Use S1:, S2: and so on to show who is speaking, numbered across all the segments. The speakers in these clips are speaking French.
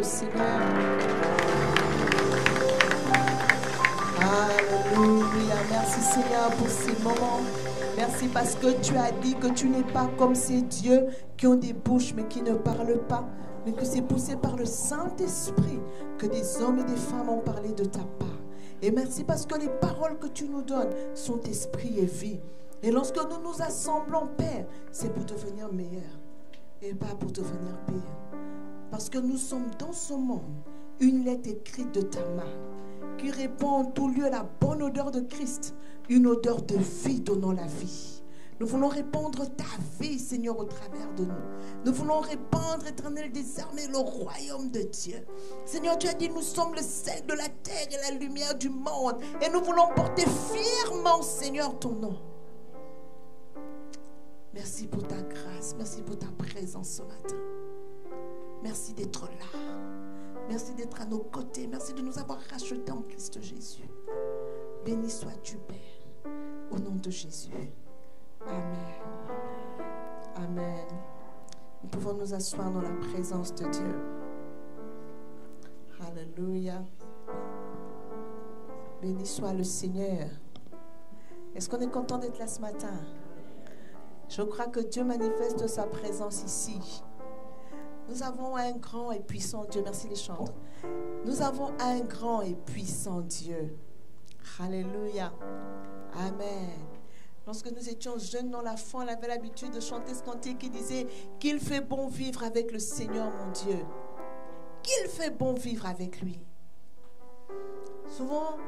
S1: Seigneur. Alléluia. Merci Seigneur pour ces moments. Merci parce que tu as dit que tu n'es pas comme ces dieux qui ont des bouches mais qui ne parlent pas, mais que c'est poussé par le Saint-Esprit que des hommes et des femmes ont parlé de ta part. Et merci parce que les paroles que tu nous donnes sont esprit et vie. Et lorsque nous nous assemblons, Père, c'est pour devenir meilleurs et pas pour devenir pire. Parce que nous sommes dans ce monde, une lettre écrite de ta main qui répand en tout lieu à la bonne odeur de Christ, une odeur de vie donnant la vie. Nous voulons répandre ta vie, Seigneur, au travers de nous. Nous voulons répandre, éternel, désormais le royaume de Dieu. Seigneur, tu as dit, nous sommes le sel de la terre et la lumière du monde. Et nous voulons porter fièrement, Seigneur, ton nom. Merci pour ta grâce, merci pour ta présence ce matin. Merci d'être là. Merci d'être à nos côtés. Merci de nous avoir rachetés en Christ Jésus. Béni sois-tu, Père, au nom de Jésus. Amen. Amen. Nous pouvons nous asseoir dans la présence de Dieu. Alléluia. Béni soit le Seigneur. Est-ce qu'on est content d'être là ce matin? Je crois que Dieu manifeste sa présence ici. Nous avons un grand et puissant Dieu. Merci les chantres. Nous avons un grand et puissant Dieu. Alléluia. Amen. Lorsque nous étions jeunes dans la foi, on avait l'habitude de chanter ce cantique qui disait qu'il fait bon vivre avec le Seigneur mon Dieu. Qu'il fait bon vivre avec lui. Souvent,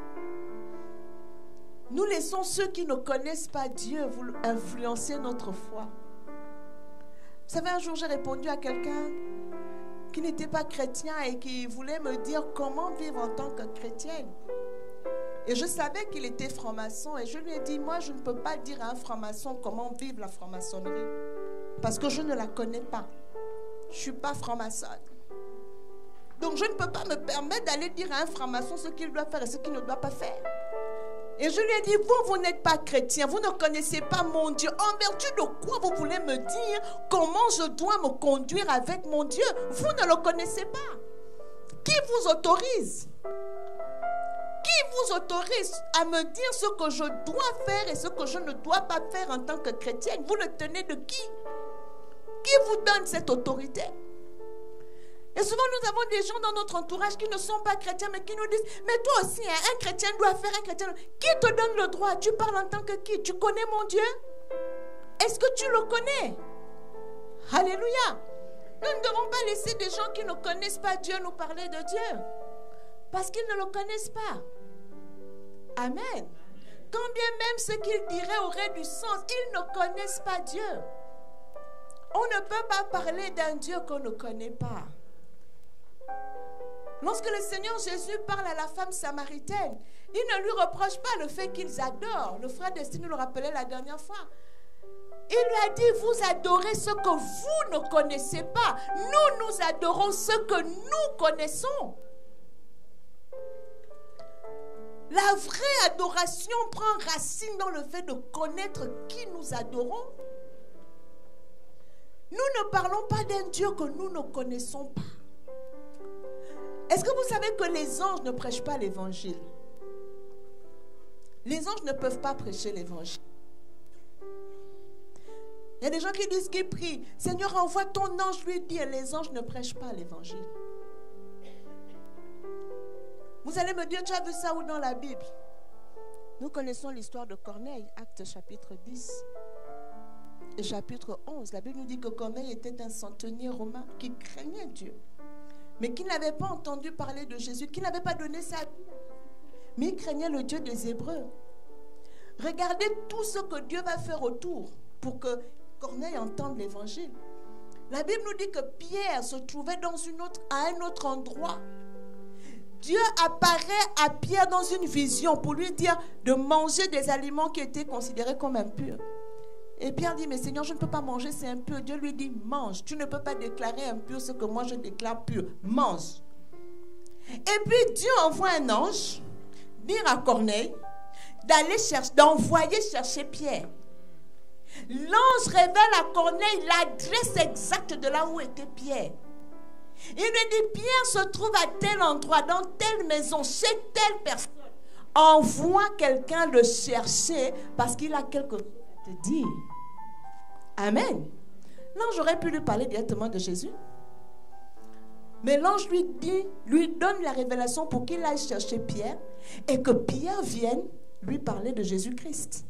S1: nous laissons ceux qui ne connaissent pas Dieu influencer notre foi. Vous savez, un jour j'ai répondu à quelqu'un qui n'était pas chrétien et qui voulait me dire comment vivre en tant que chrétienne. Et je savais qu'il était franc-maçon et je lui ai dit, moi je ne peux pas dire à un franc-maçon comment vivre la franc-maçonnerie parce que je ne la connais pas. Je ne suis pas franc-maçonne. Donc je ne peux pas me permettre d'aller dire à un franc-maçon ce qu'il doit faire et ce qu'il ne doit pas faire. Et je lui ai dit, vous n'êtes pas chrétien, vous ne connaissez pas mon Dieu. En vertu de quoi vous voulez me dire comment je dois me conduire avec mon Dieu? Vous ne le connaissez pas. Qui vous autorise? Qui vous autorise à me dire ce que je dois faire et ce que je ne dois pas faire en tant que chrétienne? Vous le tenez de qui? Qui vous donne cette autorité? Et souvent, nous avons des gens dans notre entourage qui ne sont pas chrétiens, mais qui nous disent, mais toi aussi, hein, un chrétien doit faire un chrétien. Qui te donne le droit? Tu parles en tant que qui? Tu connais mon Dieu? Est-ce que tu le connais? Alléluia. Nous ne devons pas laisser des gens qui ne connaissent pas Dieu nous parler de Dieu. Parce qu'ils ne le connaissent pas. Amen. Quand bien même ce qu'ils diraient aurait du sens, ils ne connaissent pas Dieu. On ne peut pas parler d'un Dieu qu'on ne connaît pas. Lorsque le Seigneur Jésus parle à la femme samaritaine, il ne lui reproche pas le fait qu'ils adorent. Le frère Destiny nous le rappelait la dernière fois. Il lui a dit, vous adorez ce que vous ne connaissez pas. Nous, nous adorons ce que nous connaissons. La vraie adoration prend racine dans le fait de connaître qui nous adorons. Nous ne parlons pas d'un Dieu que nous ne connaissons pas. Est-ce que vous savez que les anges ne prêchent pas l'évangile? Les anges ne peuvent pas prêcher l'évangile. Il y a des gens qui disent qu'ils prient, Seigneur, envoie ton ange lui dire, les anges ne prêchent pas l'évangile. Vous allez me dire, tu as vu ça où dans la Bible? Nous connaissons l'histoire de Corneille, Actes chapitre 10 et chapitre 11. La Bible nous dit que Corneille était un centenier romain qui craignait Dieu, mais qui n'avait pas entendu parler de Jésus, qui n'avait pas donné sa vie. Mais il craignait le Dieu des Hébreux. Regardez tout ce que Dieu va faire autour pour que Corneille entende l'évangile. La Bible nous dit que Pierre se trouvait à un autre endroit. Dieu apparaît à Pierre dans une vision pour lui dire de manger des aliments qui étaient considérés comme impurs. Et Pierre dit, mais Seigneur, je ne peux pas manger, c'est impur. Dieu lui dit, mange. Tu ne peux pas déclarer impur ce que moi je déclare pur. Mange. Et puis Dieu envoie un ange dire à Corneille d'envoyer chercher Pierre. L'ange révèle à Corneille l'adresse exacte de là où était Pierre. Il lui dit, Pierre se trouve à tel endroit, dans telle maison, chez telle personne. Envoie quelqu'un le chercher parce qu'il a quelque chose à te dire. Amen. L'ange aurait pu lui parler directement de Jésus. Mais l'ange lui donne la révélation pour qu'il aille chercher Pierre et que Pierre vienne lui parler de Jésus-Christ.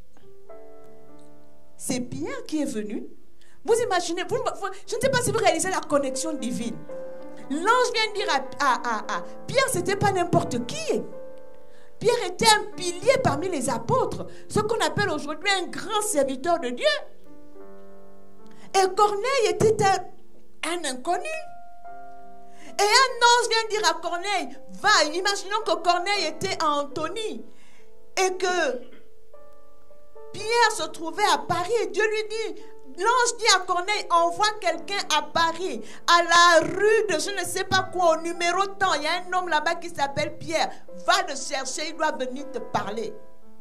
S1: C'est Pierre qui est venu. Vous imaginez, je ne sais pas si vous réalisez la connexion divine. L'ange vient dire à Pierre, ce n'était pas n'importe qui. Pierre était un pilier parmi les apôtres, ce qu'on appelle aujourd'hui un grand serviteur de Dieu. Et Corneille était un inconnu. Et un ange vient dire à Corneille, va, imaginons que Corneille était à Antony et que Pierre se trouvait à Paris et Dieu lui dit, l'ange dit à Corneille, envoie quelqu'un à Paris, à la rue de je ne sais pas quoi, au numéro tant, il y a un homme là-bas qui s'appelle Pierre, va le chercher, il doit venir te parler.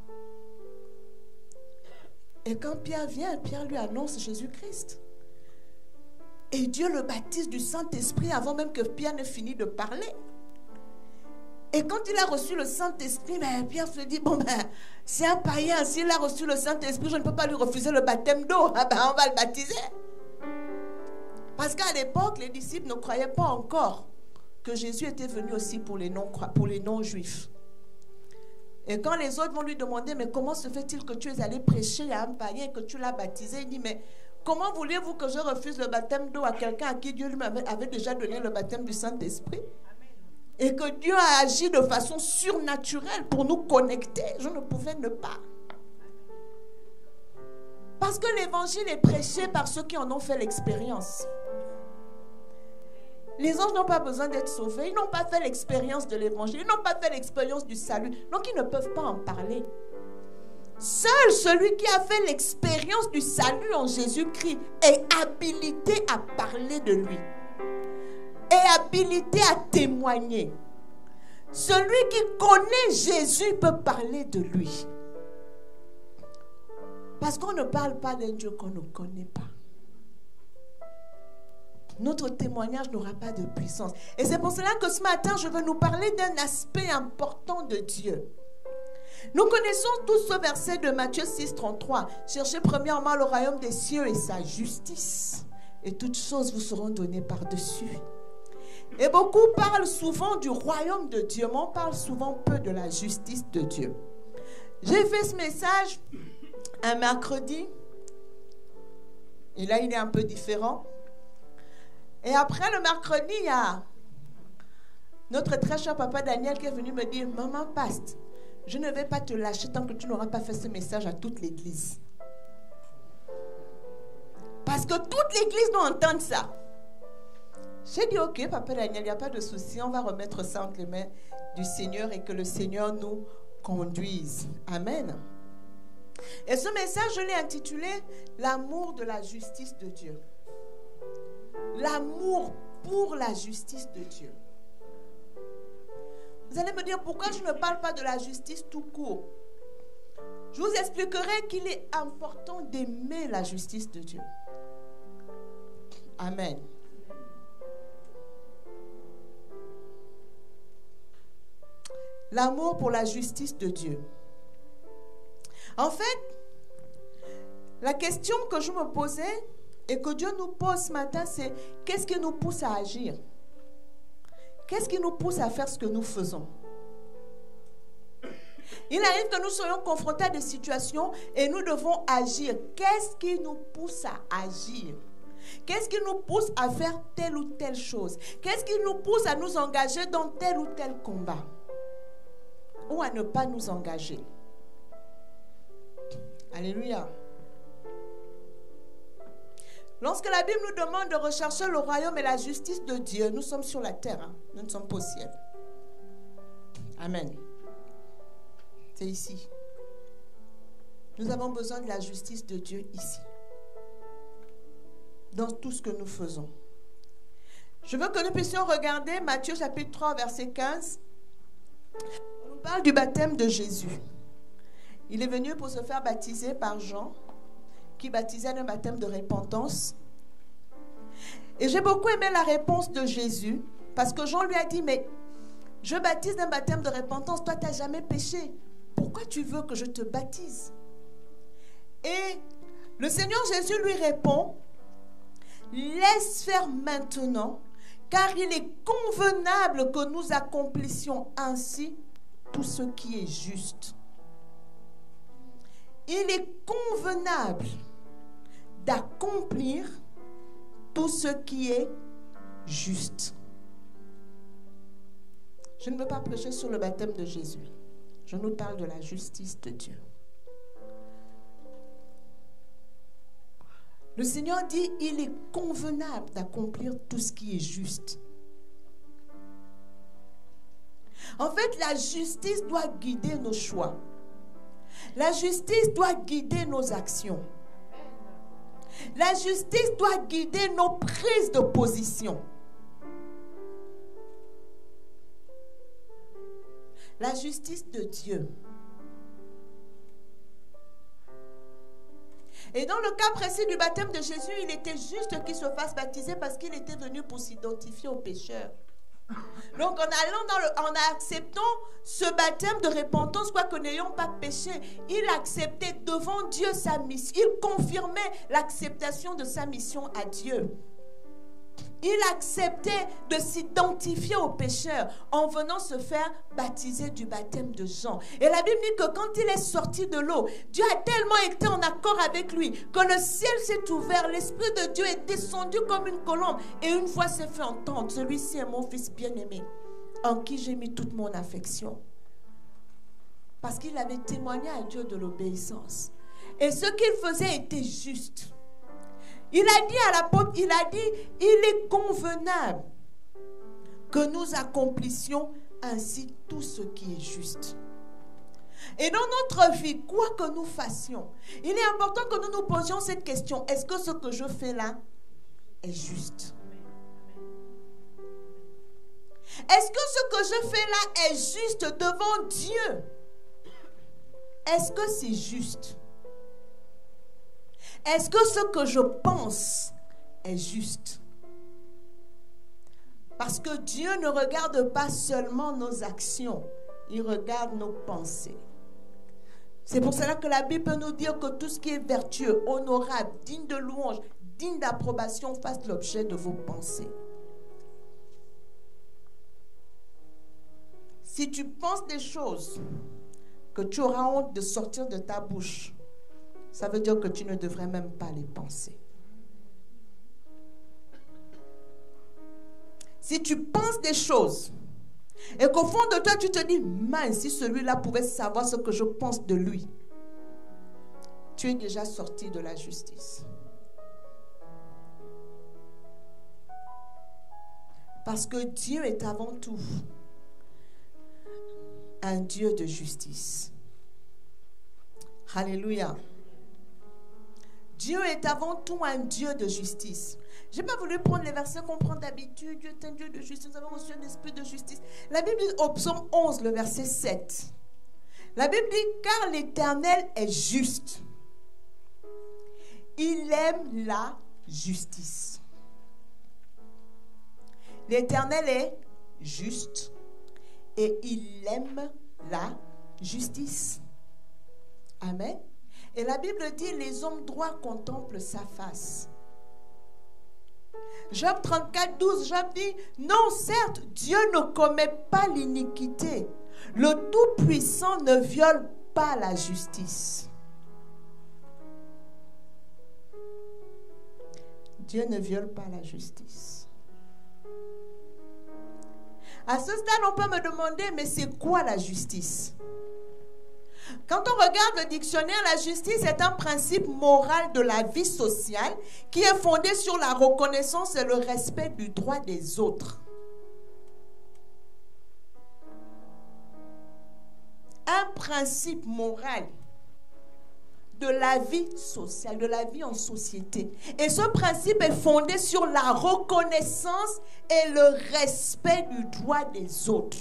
S1: Et quand Pierre vient, Pierre lui annonce Jésus-Christ. Et Dieu le baptise du Saint-Esprit avant même que Pierre ne finisse de parler. Et quand il a reçu le Saint-Esprit, Pierre se dit, bon c'est un païen, s'il a reçu le Saint-Esprit, je ne peux pas lui refuser le baptême d'eau. On va le baptiser. Parce qu'à l'époque, les disciples ne croyaient pas encore que Jésus était venu aussi pour les non-juifs. Et quand les autres vont lui demander, mais comment se fait-il que tu es allé prêcher à un païen et que tu l'as baptisé? Il dit, mais comment voulez-vous que je refuse le baptême d'eau à quelqu'un à qui Dieu lui avait déjà donné le baptême du Saint-Esprit? Et que Dieu a agi de façon surnaturelle pour nous connecter. Je ne pouvais ne pas. Parce que l'évangile est prêché par ceux qui en ont fait l'expérience. Les anges n'ont pas besoin d'être sauvés. Ils n'ont pas fait l'expérience de l'évangile. Ils n'ont pas fait l'expérience du salut. Donc ils ne peuvent pas en parler. Seul celui qui a fait l'expérience du salut en Jésus-Christ est habilité à parler de lui. Et habilité à témoigner. Celui qui connaît Jésus peut parler de lui. Parce qu'on ne parle pas d'un Dieu qu'on ne connaît pas. Notre témoignage n'aura pas de puissance. Et c'est pour cela que ce matin, je veux nous parler d'un aspect important de Dieu. Nous connaissons tous ce verset de Matthieu 6, 33. Cherchez premièrement le royaume des cieux et sa justice. Et toutes choses vous seront données par-dessus. Et beaucoup parlent souvent du royaume de Dieu, mais on parle souvent peu de la justice de Dieu. J'ai fait ce message un mercredi. Et là, il est un peu différent. Et après le mercredi, il y a notre très cher papa Daniel qui est venu me dire, maman Paste, je ne vais pas te lâcher tant que tu n'auras pas fait ce message à toute l'église. Parce que toute l'église doit entendre ça. J'ai dit, ok, papa Daniel, il n'y a pas de souci, on va remettre ça entre les mains du Seigneur et que le Seigneur nous conduise. Amen. Et ce message, je l'ai intitulé « L'amour de la justice de Dieu ». L'amour pour la justice de Dieu. Vous allez me dire, pourquoi je ne parle pas de la justice tout court? Je vous expliquerai qu'il est important d'aimer la justice de Dieu. Amen. L'amour pour la justice de Dieu. En fait, la question que je me posais et que Dieu nous pose ce matin, c'est qu'est-ce qui nous pousse à agir? Qu'est-ce qui nous pousse à faire ce que nous faisons? Il arrive que nous soyons confrontés à des situations et nous devons agir. Qu'est-ce qui nous pousse à agir? Qu'est-ce qui nous pousse à faire telle ou telle chose? Qu'est-ce qui nous pousse à nous engager dans tel ou tel combat? Ou à ne pas nous engager? Alléluia. Lorsque la Bible nous demande de rechercher le royaume et la justice de Dieu, nous sommes sur la terre, hein? Nous ne sommes pas au ciel. Amen. C'est ici. Nous avons besoin de la justice de Dieu ici. Dans tout ce que nous faisons. Je veux que nous puissions regarder Matthieu chapitre 3, verset 15. On nous parle du baptême de Jésus. Il est venu pour se faire baptiser par Jean, qui baptisait d'un baptême de repentance. Et j'ai beaucoup aimé la réponse de Jésus, parce que Jean lui a dit, mais je baptise d'un baptême de repentance, toi tu n'as jamais péché. Pourquoi tu veux que je te baptise? Et le Seigneur Jésus lui répond, laisse faire maintenant, car il est convenable que nous accomplissions ainsi tout ce qui est juste. Il est convenable d'accomplir tout ce qui est juste. Je ne veux pas prêcher sur le baptême de Jésus. Je nous parle de la justice de Dieu. Le Seigneur dit, il est convenable d'accomplir tout ce qui est juste. En fait, la justice doit guider nos choix. La justice doit guider nos actions. La justice doit guider nos prises de position. La justice de Dieu. Et dans le cas précis du baptême de Jésus, il était juste qu'il se fasse baptiser parce qu'il était venu pour s'identifier aux pécheurs. Donc en acceptant ce baptême de repentance, quoique n'ayant pas péché, il acceptait devant Dieu sa mission. Il confirmait l'acceptation de sa mission à Dieu. Il acceptait de s'identifier aux pécheurs en venant se faire baptiser du baptême de Jean. Et la Bible dit que quand il est sorti de l'eau, Dieu a tellement été en accord avec lui que le ciel s'est ouvert, l'Esprit de Dieu est descendu comme une colombe et une voix s'est fait entendre. Celui-ci est mon fils bien-aimé, en qui j'ai mis toute mon affection. Parce qu'il avait témoigné à Dieu de l'obéissance. Et ce qu'il faisait était juste. Il a dit à l'apôtre, il est convenable que nous accomplissions ainsi tout ce qui est juste. Et dans notre vie, quoi que nous fassions, il est important que nous nous posions cette question, est-ce que ce que je fais là est juste? Est-ce que ce que je fais là est juste devant Dieu? Est-ce que c'est juste? Est-ce que ce que je pense est juste? Parce que Dieu ne regarde pas seulement nos actions, il regarde nos pensées. C'est pour cela que la Bible peut nous dire que tout ce qui est vertueux, honorable, digne de louange, digne d'approbation fasse l'objet de vos pensées. Si tu penses des choses que tu auras honte de sortir de ta bouche, ça veut dire que tu ne devrais même pas les penser. Si tu penses des choses et qu'au fond de toi tu te dis, mince, si celui-là pouvait savoir ce que je pense de lui, tu es déjà sorti de la justice. Parce que Dieu est avant tout un Dieu de justice. Alléluia. Dieu est avant tout un Dieu de justice. Je n'ai pas voulu prendre les versets qu'on prend d'habitude. Dieu est un Dieu de justice. Nous avons reçu un esprit de justice. La Bible dit au psaume 11, le verset 7. La Bible dit, car l'Éternel est juste. Il aime la justice. L'Éternel est juste et il aime la justice. Amen. Et la Bible dit, les hommes droits contemplent sa face. Job 34, 12, Job dit, non, certes, Dieu ne commet pas l'iniquité. Le Tout-Puissant ne viole pas la justice. Dieu ne viole pas la justice. À ce stade, on peut me demander, mais c'est quoi la justice? Quand on regarde le dictionnaire, la justice est un principe moral de la vie sociale qui est fondé sur la reconnaissance et le respect du droit des autres. Un principe moral de la vie sociale, de la vie en société. Et ce principe est fondé sur la reconnaissance et le respect du droit des autres.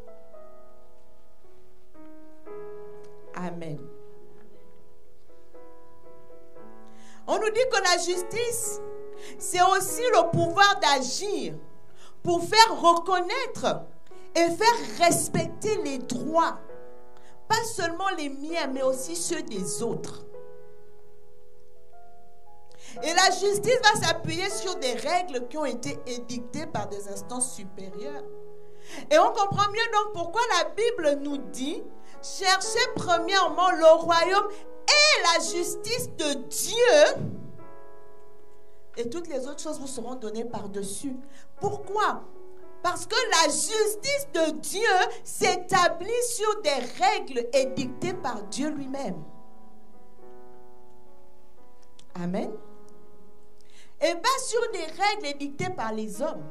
S1: Amen. On nous dit que la justice c'est aussi le pouvoir d'agir pour faire reconnaître et faire respecter les droits, pas seulement les miens, mais aussi ceux des autres. Et la justice va s'appuyer sur des règles qui ont été édictées par des instances supérieures. Et on comprend mieux donc pourquoi la Bible nous dit: cherchez premièrement le royaume et la justice de Dieu, et toutes les autres choses vous seront données par-dessus. Pourquoi? Parce que la justice de Dieu s'établit sur des règles édictées par Dieu lui-même. Amen. Et pas sur des règles édictées par les hommes.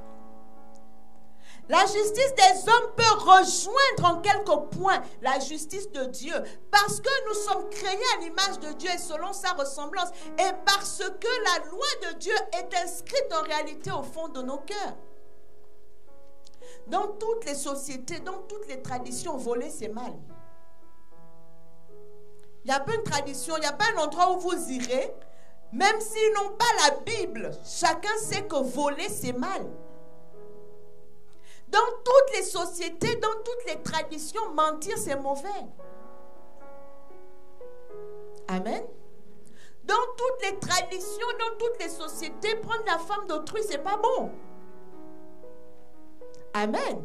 S1: La justice des hommes peut rejoindre en quelques points la justice de Dieu, parce que nous sommes créés à l'image de Dieu et selon sa ressemblance, et parce que la loi de Dieu est inscrite en réalité au fond de nos cœurs. Dans toutes les sociétés, dans toutes les traditions, voler c'est mal. Il n'y a pas une tradition, il n'y a pas un endroit où vous irez, même s'ils n'ont pas la Bible, chacun sait que voler c'est mal. Dans toutes les sociétés, dans toutes les traditions, mentir c'est mauvais. Amen. Dans toutes les traditions, dans toutes les sociétés, prendre la femme d'autrui c'est pas bon. Amen.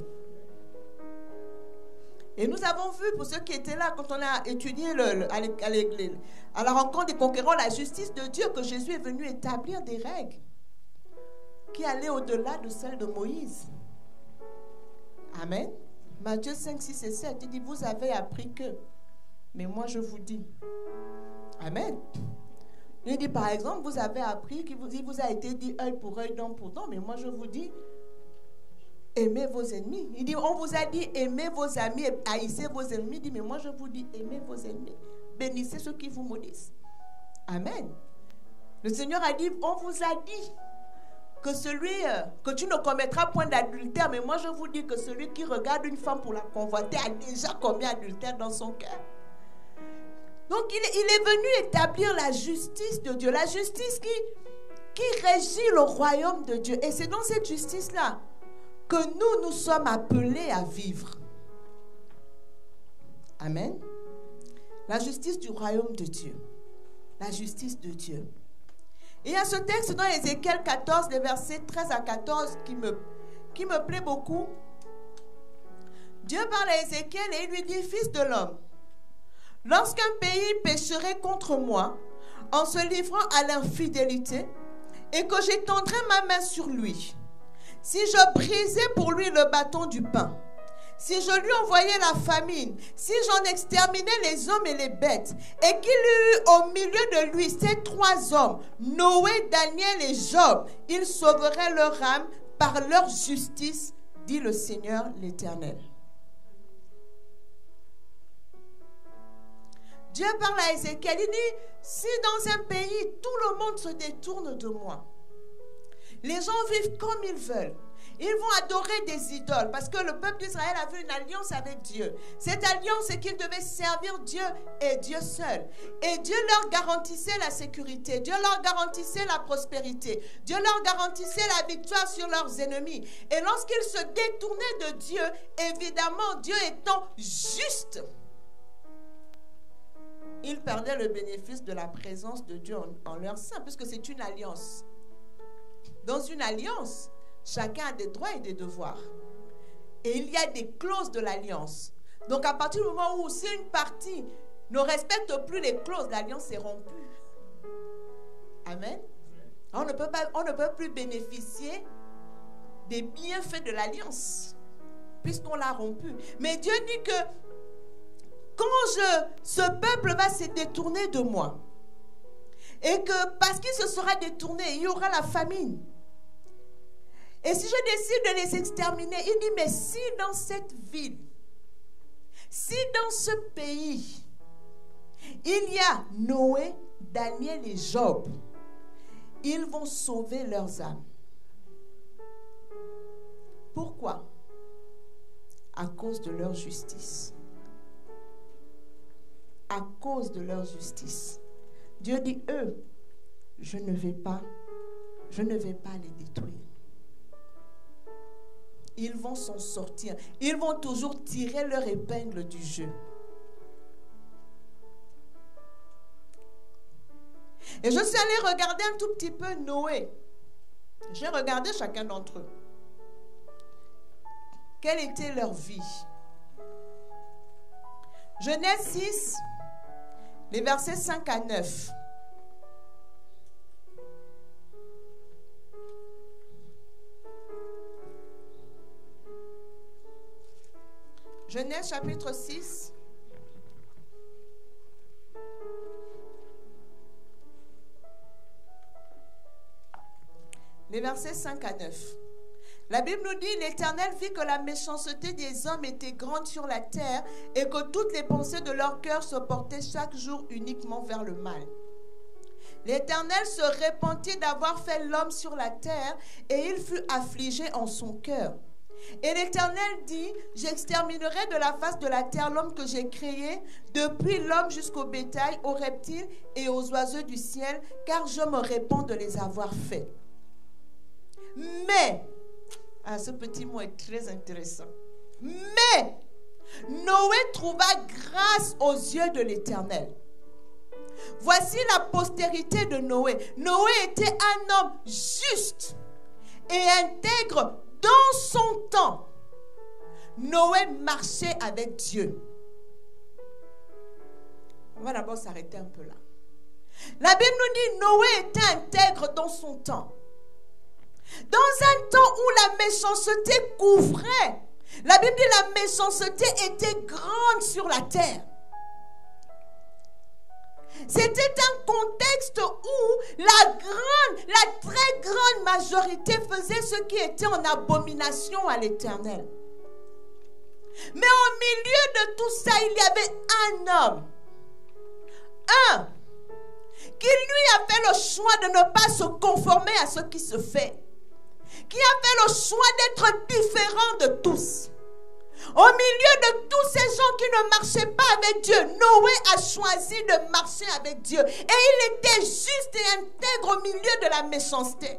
S1: Et nous avons vu, pour ceux qui étaient là, quand on a étudié à la rencontre des conquérants, la justice de Dieu, que Jésus est venu établir des règles qui allaient au-delà de celles de Moïse. Amen. Matthieu 5, 6 et 7, il dit: vous avez appris que, mais moi je vous dis. Amen. Il dit par exemple, vous avez appris qu'il vous a été dit œil pour œil, dent pour dent, mais moi je vous dis, aimez vos ennemis. Il dit, on vous a dit aimez vos amis et haïssez vos ennemis. Il dit, mais moi je vous dis, aimez vos ennemis, bénissez ceux qui vous maudissent. Amen. Le Seigneur a dit, on vous a dit que tu ne commettras point d'adultère, mais moi je vous dis que celui qui regarde une femme pour la convoiter a déjà commis adultère dans son cœur. Donc il est venu établir la justice de Dieu, la justice qui régit le royaume de Dieu. Et c'est dans cette justice-là que nous sommes appelés à vivre. Amen. La justice du royaume de Dieu. La justice de Dieu. Et il y a ce texte dans Ézéchiel 14, les versets 13 à 14 qui me plaît beaucoup. Dieu parle à Ézéchiel et il lui dit: fils de l'homme, lorsqu'un pays pécherait contre moi en se livrant à l'infidélité et que j'étendrais ma main sur lui, si je brisais pour lui le bâton du pain, si je lui envoyais la famine, si j'en exterminais les hommes et les bêtes, et qu'il y eut au milieu de lui ces trois hommes, Noé, Daniel et Job, ils sauveraient leur âme par leur justice, dit le Seigneur l'Éternel. Dieu parle à Ézéchiel, il dit, si dans un pays tout le monde se détourne de moi, les gens vivent comme ils veulent, ils vont adorer des idoles, parce que le peuple d'Israël avait une alliance avec Dieu. Cette alliance, c'est qu'ils devaient servir Dieu et Dieu seul. Et Dieu leur garantissait la sécurité, Dieu leur garantissait la prospérité, Dieu leur garantissait la victoire sur leurs ennemis. Et lorsqu'ils se détournaient de Dieu, évidemment, Dieu étant juste, ils perdaient le bénéfice de la présence de Dieu en leur sein, puisque c'est une alliance. Dans une alliance, chacun a des droits et des devoirs. Et il y a des clauses de l'alliance. Donc à partir du moment où si une partie ne respecte plus les clauses, l'alliance est rompue. Amen. On ne peut plus bénéficier des bienfaits de l'alliance, puisqu'on l'a rompue. Mais Dieu dit que quand ce peuple va se détourner de moi, et que parce qu'il se sera détourné, il y aura la famine. Et si je décide de les exterminer, il dit, mais si dans cette ville, si dans ce pays, il y a Noé, Daniel et Job, ils vont sauver leurs âmes. Pourquoi? À cause de leur justice. À cause de leur justice. Dieu dit, eux, je ne vais pas je ne vais pas les détruire. Ils vont s'en sortir. Ils vont toujours tirer leur épingle du jeu. Et je suis allée regarder un tout petit peu Noé. J'ai regardé chacun d'entre eux. Quelle était leur vie? Genèse 6, les versets 5 à 9. Genèse chapitre 6. Les versets 5 à 9. La Bible nous dit, l'Éternel vit que la méchanceté des hommes était grande sur la terre et que toutes les pensées de leur cœur se portaient chaque jour uniquement vers le mal. L'Éternel se repentit d'avoir fait l'homme sur la terre et il fut affligé en son cœur. Et l'Éternel dit, j'exterminerai de la face de la terre l'homme que j'ai créé, depuis l'homme jusqu'au bétail, aux reptiles et aux oiseaux du ciel, car je me répands de les avoir faits. Mais, ce petit mot est très intéressant. Mais, Noé trouva grâce aux yeux de l'Éternel. Voici la postérité de Noé. Noé était un homme juste et intègre dans son temps. Noé marchait avec Dieu. On va d'abord s'arrêter un peu là. La Bible nous dit Noé était intègre dans son temps. Dans un temps où la méchanceté couvrait, la Bible dit la méchanceté était grande sur la terre. C'était un contexte où la très grande majorité faisait ce qui était en abomination à l'Éternel. Mais au milieu de tout ça, il y avait un homme. Qui lui a fait le choix de ne pas se conformer à ce qui se fait. Qui a fait le choix d'être différent de tous. Au milieu de tous ces gens qui ne marchaient pas avec Dieu, Noé a choisi de marcher avec Dieu. Et il était juste et intègre au milieu de la méchanceté.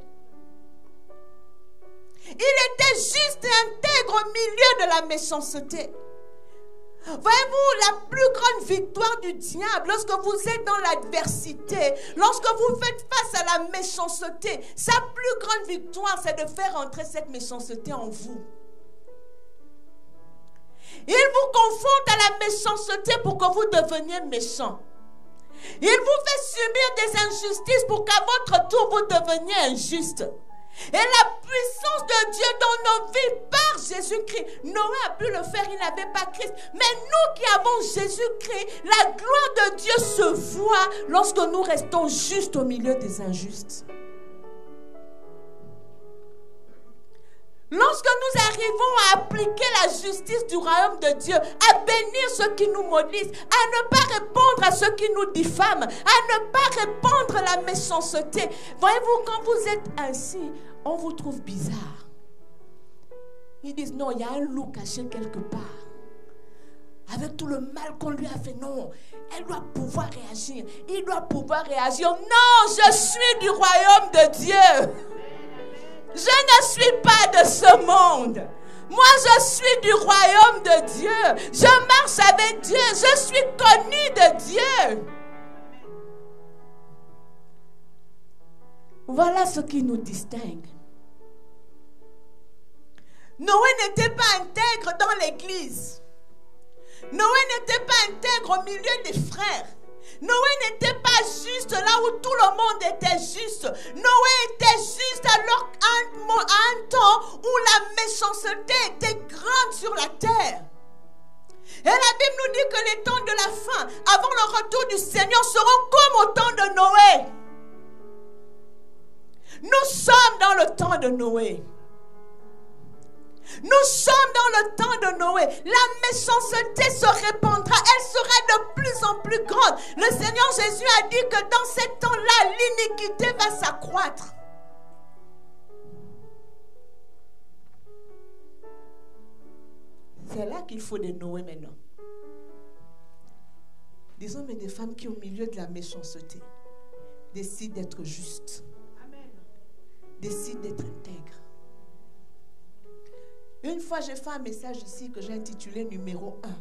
S1: Il était juste et intègre au milieu de la méchanceté. Voyez-vous, la plus grande victoire du diable, lorsque vous êtes dans l'adversité, lorsque vous faites face à la méchanceté, sa plus grande victoire, c'est de faire entrer cette méchanceté en vous. Il vous confronte à la méchanceté pour que vous deveniez méchant. Il vous fait subir des injustices pour qu'à votre tour vous deveniez injuste. Et la puissance de Dieu dans nos vies par Jésus-Christ. Noé a pu le faire, il n'avait pas Christ. Mais nous qui avons Jésus-Christ, la gloire de Dieu se voit lorsque nous restons justes au milieu des injustes. Lorsque nous arrivons à appliquer la justice du royaume de Dieu, à bénir ceux qui nous maudissent, à ne pas répondre à ceux qui nous diffament, à ne pas répandre la méchanceté. Voyez-vous, quand vous êtes ainsi, on vous trouve bizarre. Ils disent non, il y a un loup caché quelque part. Avec tout le mal qu'on lui a fait, non, elle doit pouvoir réagir. Il doit pouvoir réagir. Non, je suis du royaume de Dieu. Je ne suis pas de ce monde. Moi, je suis du royaume de Dieu. Je marche avec Dieu. Je suis connu de Dieu. Voilà ce qui nous distingue. Noé n'était pas intègre dans l'église. Noé n'était pas intègre au milieu des frères. Noé n'était pas juste là où tout le monde était juste. Noé était juste alors à un temps où la méchanceté était grande sur la terre. Et la Bible nous dit que les temps de la fin, avant le retour du Seigneur, seront comme au temps de Noé. Nous sommes dans le temps de Noé. Nous sommes dans le temps de Noé. La méchanceté se répandra. Elle sera de plus en plus grande. Le Seigneur Jésus a dit que dans ces temps-là, l'iniquité va s'accroître. C'est là qu'il faut des Noé maintenant. Des hommes et des femmes qui, au milieu de la méchanceté, décident d'être justes. décide d'être intègre. Une fois, j'ai fait un message ici que j'ai intitulé numéro 1.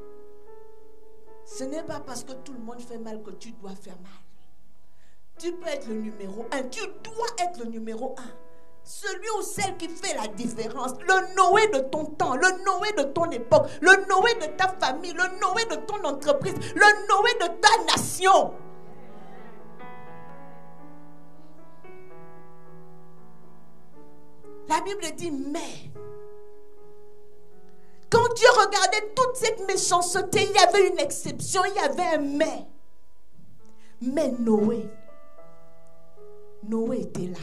S1: Ce n'est pas parce que tout le monde fait mal que tu dois faire mal. Tu peux être le numéro 1. Tu dois être le numéro 1. Celui ou celle qui fait la différence. Le Noé de ton temps. Le Noé de ton époque. Le Noé de ta famille. Le Noé de ton entreprise. Le Noé de ta nation. La Bible dit mais. Quand Dieu regardait toute cette méchanceté, il y avait une exception, il y avait un mais. Mais Noé était là.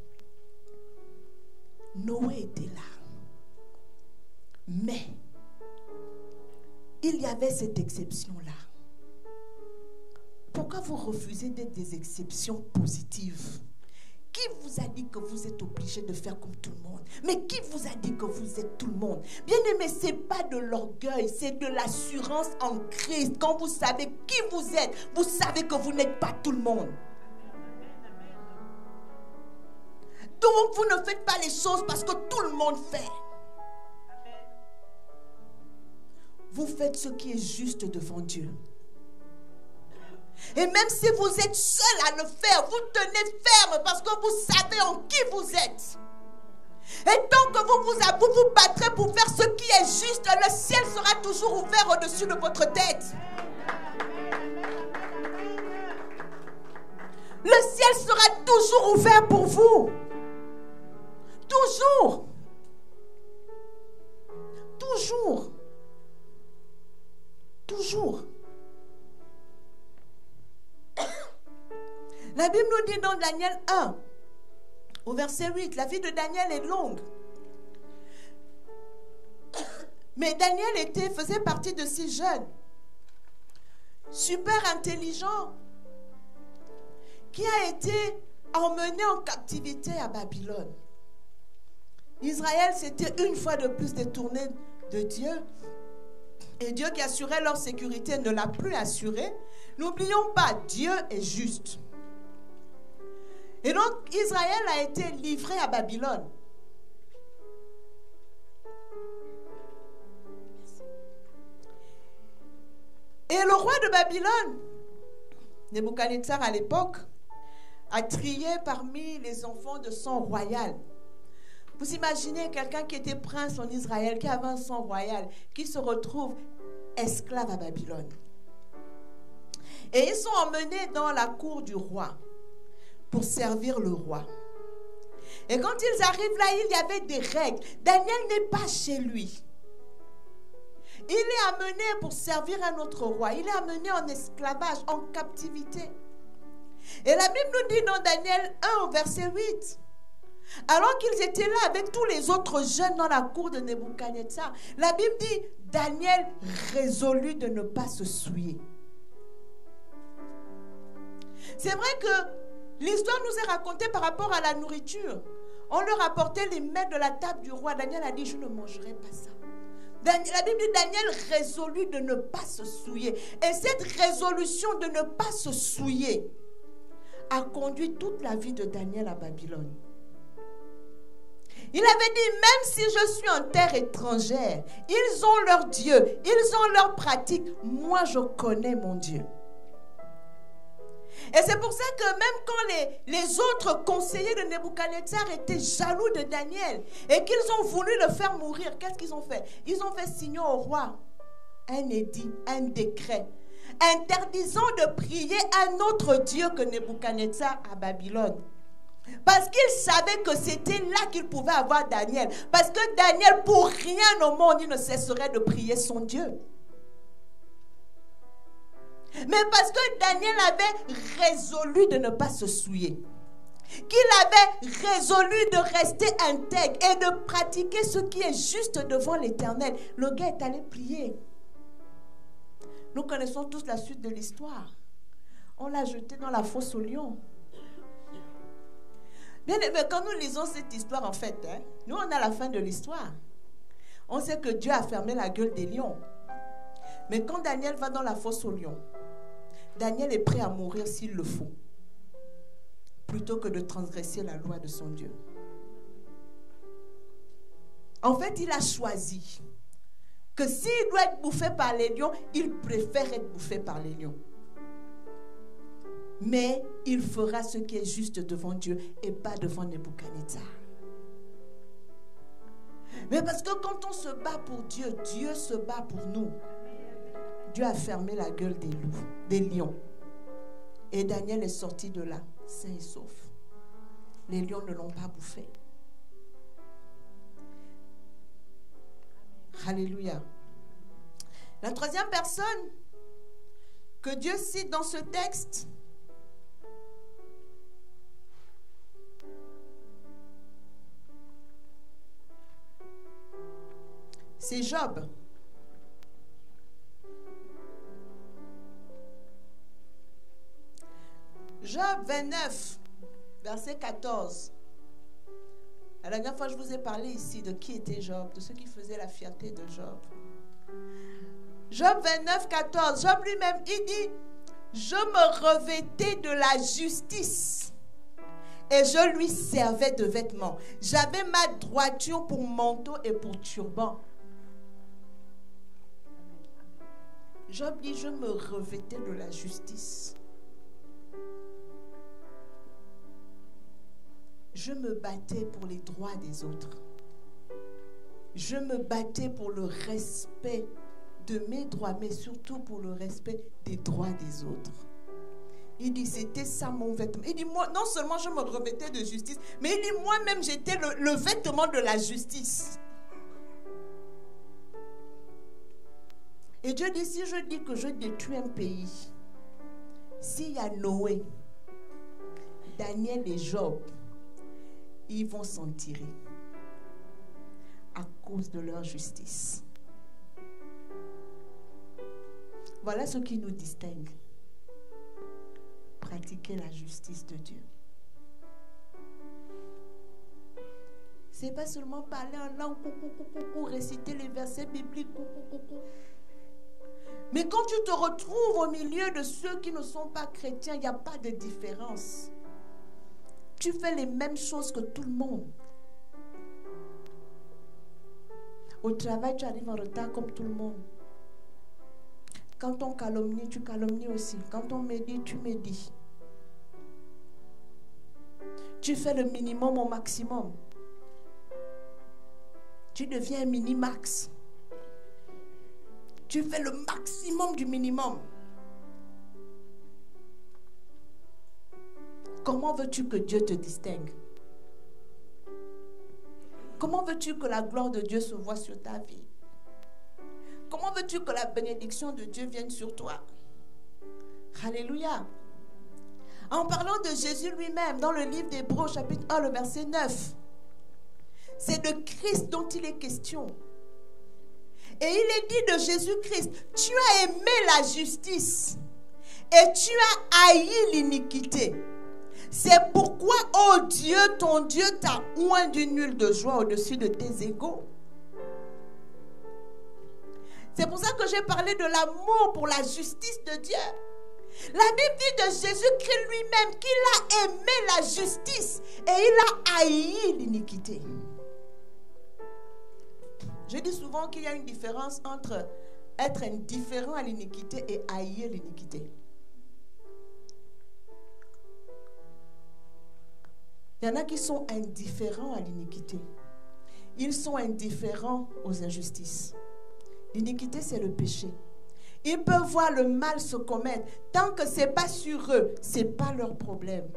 S1: Noé était là. Mais, il y avait cette exception-là. Pourquoi vous refusez d'être des exceptions positives? Qui vous a dit que vous êtes obligé de faire comme tout le monde? Mais qui vous a dit que vous êtes tout le monde? Bien-aimé, ce n'est pas de l'orgueil, c'est de l'assurance en Christ. Quand vous savez qui vous êtes, vous savez que vous n'êtes pas tout le monde. Donc, vous ne faites pas les choses parce que tout le monde fait. Vous faites ce qui est juste devant Dieu. Et même si vous êtes seul à le faire, vous tenez ferme parce que vous savez en qui vous êtes. Et tant que vous vous battrez pour faire ce qui est juste, le ciel sera toujours ouvert au-dessus de votre tête. Le ciel sera toujours ouvert pour vous. Toujours. Toujours. Toujours. La Bible nous dit dans Daniel 1, au verset 8, la vie de Daniel est longue. Mais Daniel faisait partie de ces jeunes, super intelligents, qui a été emmené en captivité à Babylone. Israël s'était une fois de plus détourné de Dieu. Et Dieu qui assurait leur sécurité ne l'a plus assuré. N'oublions pas, Dieu est juste. Et donc, Israël a été livré à Babylone. Et le roi de Babylone, Nebuchadnezzar à l'époque, a trié parmi les enfants de sang royal. Vous imaginez quelqu'un qui était prince en Israël, qui avait un sang royal, qui se retrouve esclave à Babylone. Et ils sont emmenés dans la cour du roi pour servir le roi. Et quand ils arrivent là, il y avait des règles. Daniel n'est pas chez lui. Il est amené pour servir un autre roi. Il est amené en esclavage, en captivité. Et la Bible nous dit dans Daniel 1 au verset 8, alors qu'ils étaient là avec tous les autres jeunes dans la cour de Nebuchadnezzar, la Bible dit, Daniel résolut de ne pas se souiller. C'est vrai que l'histoire nous est racontée par rapport à la nourriture. On leur apportait les mets de la table du roi. Daniel a dit, je ne mangerai pas ça. La Bible dit, Daniel résolut de ne pas se souiller. Et cette résolution de ne pas se souiller a conduit toute la vie de Daniel à Babylone. Il avait dit, même si je suis en terre étrangère, ils ont leur Dieu, ils ont leur pratique. Moi, je connais mon Dieu. Et c'est pour ça que même quand les autres conseillers de Nebuchadnezzar étaient jaloux de Daniel et qu'ils ont voulu le faire mourir, qu'est-ce qu'ils ont fait? Ils ont fait signer au roi un édit, un décret, interdisant de prier un autre Dieu que Nebuchadnezzar à Babylone. Parce qu'ils savaient que c'était là qu'ils pouvaient avoir Daniel. Parce que Daniel, pour rien au monde, il ne cesserait de prier son Dieu. Mais parce que Daniel avait résolu de ne pas se souiller, qu'il avait résolu de rester intègre et de pratiquer ce qui est juste devant l'Éternel, le gars est allé prier. Nous connaissons tous la suite de l'histoire. On l'a jeté dans la fosse aux lions. Bien aimé, quand nous lisons cette histoire, en fait, nous, on a la fin de l'histoire. On sait que Dieu a fermé la gueule des lions. Mais quand Daniel va dans la fosse aux lions, Daniel est prêt à mourir s'il le faut. plutôt que de transgresser la loi de son Dieu. En fait, il a choisi que s'il doit être bouffé par les lions, il préfère être bouffé par les lions. Mais il fera ce qui est juste devant Dieu et pas devant Nebuchadnezzar. Mais parce que quand on se bat pour Dieu, Dieu se bat pour nous. Dieu a fermé la gueule des loups, des lions. Et Daniel est sorti de là, sain et sauf. Les lions ne l'ont pas bouffé. Alléluia. La troisième personne que Dieu cite dans ce texte, c'est Job. Job 29, verset 14. La dernière fois, je vous ai parlé ici de qui était Job, de ce qui faisait la fierté de Job. Job 29, 14. Job lui-même, il dit, je me revêtais de la justice et je lui servais de vêtements. J'avais ma droiture pour manteau et pour turban. Job dit, je me revêtais de la justice. Je me battais pour les droits des autres. Je me battais pour le respect de mes droits, mais surtout pour le respect des droits des autres. Il dit, c'était ça mon vêtement. Il dit, moi, non seulement je me revêtais de justice, mais il dit, moi-même, j'étais le vêtement de la justice. Et Dieu dit, si je dis que je détruis un pays, s'il y a Noé, Daniel et Job, ils vont s'en tirer à cause de leur justice. Voilà ce qui nous distingue. Pratiquer la justice de Dieu. C'est pas seulement parler en langue, réciter les versets bibliques, mais quand tu te retrouves au milieu de ceux qui ne sont pas chrétiens, il n'y a pas de différence. Tu fais les mêmes choses que tout le monde. Au travail, tu arrives en retard comme tout le monde. Quand on calomnie, tu calomnies aussi. Quand on médit, tu médis. Tu fais le minimum au maximum. Tu deviens un mini-max. Tu fais le maximum du minimum. Comment veux-tu que Dieu te distingue? Comment veux-tu que la gloire de Dieu se voie sur ta vie? Comment veux-tu que la bénédiction de Dieu vienne sur toi? Alléluia. En parlant de Jésus lui-même, dans le livre d'Hébreux, chapitre 1, le verset 9, c'est de Christ dont il est question. Et il est dit de Jésus-Christ, tu as aimé la justice et tu as haï l'iniquité. C'est pourquoi, oh Dieu, ton Dieu t'a oint d'une huile de joie au-dessus de tes égaux. C'est pour ça que j'ai parlé de l'amour pour la justice de Dieu. La Bible dit de Jésus-Christ lui-même qu'il a aimé la justice et il a haï l'iniquité. Je dis souvent qu'il y a une différence entre être indifférent à l'iniquité et haïr l'iniquité. Il y en a qui sont indifférents à l'iniquité. Ils sont indifférents aux injustices. L'iniquité, c'est le péché. Ils peuvent voir le mal se commettre. Tant que ce n'est pas sur eux, ce n'est pas leur problème.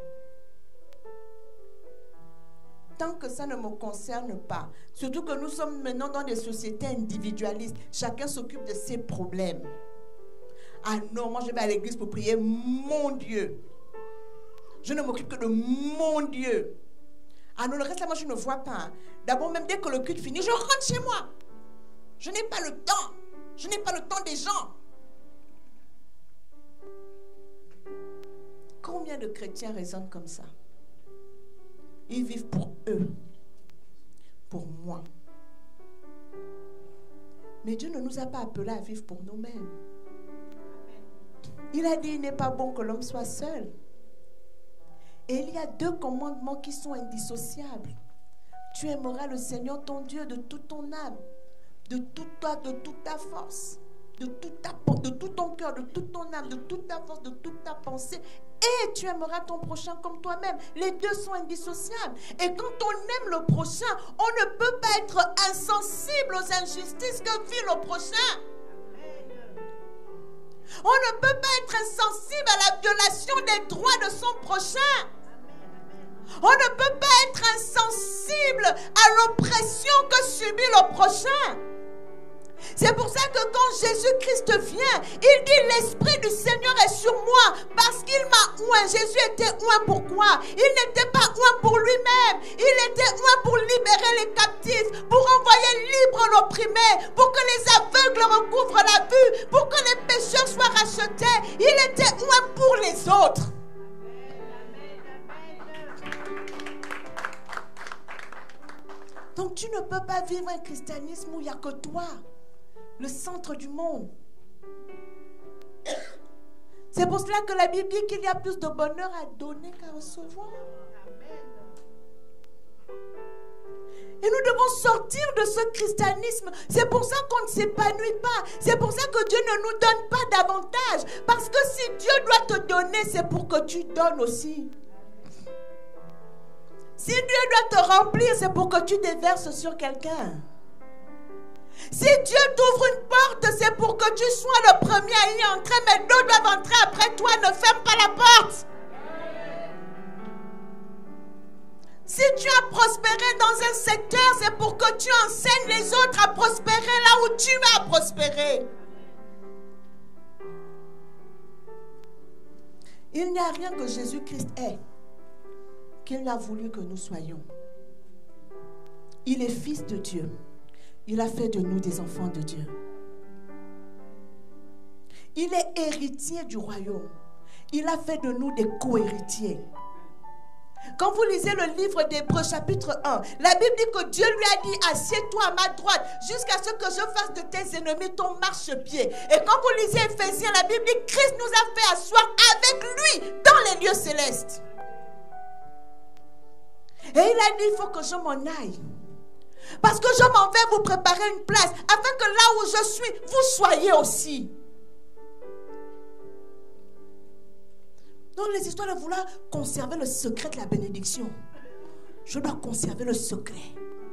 S1: Tant que ça ne me concerne pas. Surtout que nous sommes maintenant dans des sociétés individualistes. Chacun s'occupe de ses problèmes. Ah non, moi je vais à l'église pour prier mon Dieu. Je ne m'occupe que de mon Dieu. Ah non, le reste là, moi je ne vois pas. D'abord, même dès que le culte finit, je rentre chez moi. Je n'ai pas le temps. Je n'ai pas le temps des gens. Combien de chrétiens raisonnent comme ça? Ils vivent pour eux, pour moi. Mais Dieu ne nous a pas appelés à vivre pour nous-mêmes. Il a dit, il n'est pas bon que l'homme soit seul. Et il y a 2 commandements qui sont indissociables. Tu aimeras le Seigneur ton Dieu de toute ton âme, de toute ta force, de tout ton cœur, de toute ton âme, de toute ta force, de toute ta pensée. Et tu aimeras ton prochain comme toi-même. Les 2 sont indissociables. Et quand on aime le prochain, on ne peut pas être insensible aux injustices que vit le prochain. On ne peut pas être insensible à la violation des droits de son prochain. On ne peut pas être insensible à l'oppression que subit le prochain. C'est pour ça que quand Jésus-Christ vient, il dit l'Esprit du Seigneur est sur moi parce qu'il m'a oint. Jésus était oint pourquoi? Il n'était pas oint pour lui-même. Il était oint pour libérer les captifs, pour envoyer libre l'opprimé, pour que les aveugles recouvrent la vue, pour que les pécheurs soient rachetés. Il était oint pour les autres. Donc tu ne peux pas vivre un christianisme où il n'y a que toi, le centre du monde. C'est pour cela que la Bible dit qu'il y a plus de bonheur à donner qu'à recevoir. Et nous devons sortir de ce christianisme. C'est pour ça qu'on ne s'épanouit pas. C'est pour ça que Dieu ne nous donne pas davantage. Parce que si Dieu doit te donner, c'est pour que tu donnes aussi. Si Dieu doit te remplir, c'est pour que tu déverses sur quelqu'un. Si Dieu t'ouvre une porte, c'est pour que tu sois le premier à y entrer, mais d'autres doivent entrer après toi. Ne ferme pas la porte. Si tu as prospéré dans un secteur, c'est pour que tu enseignes les autres à prospérer là où tu as prospéré. Il n'y a rien que Jésus-Christ ait qu'il n'a voulu que nous soyons. Il est fils de Dieu. Il a fait de nous des enfants de Dieu. Il est héritier du royaume. Il a fait de nous des co-héritiers. Quand vous lisez le livre d'Hébreux chapitre 1, la Bible dit que Dieu lui a dit, assieds-toi à ma droite jusqu'à ce que je fasse de tes ennemis ton marchepied. Et quand vous lisez Éphésiens, la Bible dit, Christ nous a fait asseoir avec lui dans les lieux célestes. Et il a dit, il faut que je m'en aille. Parce que je m'en vais vous préparer une place, afin que là où je suis, vous soyez aussi. Dans les histoires de vouloir conserver le secret de la bénédiction, je dois conserver le secret.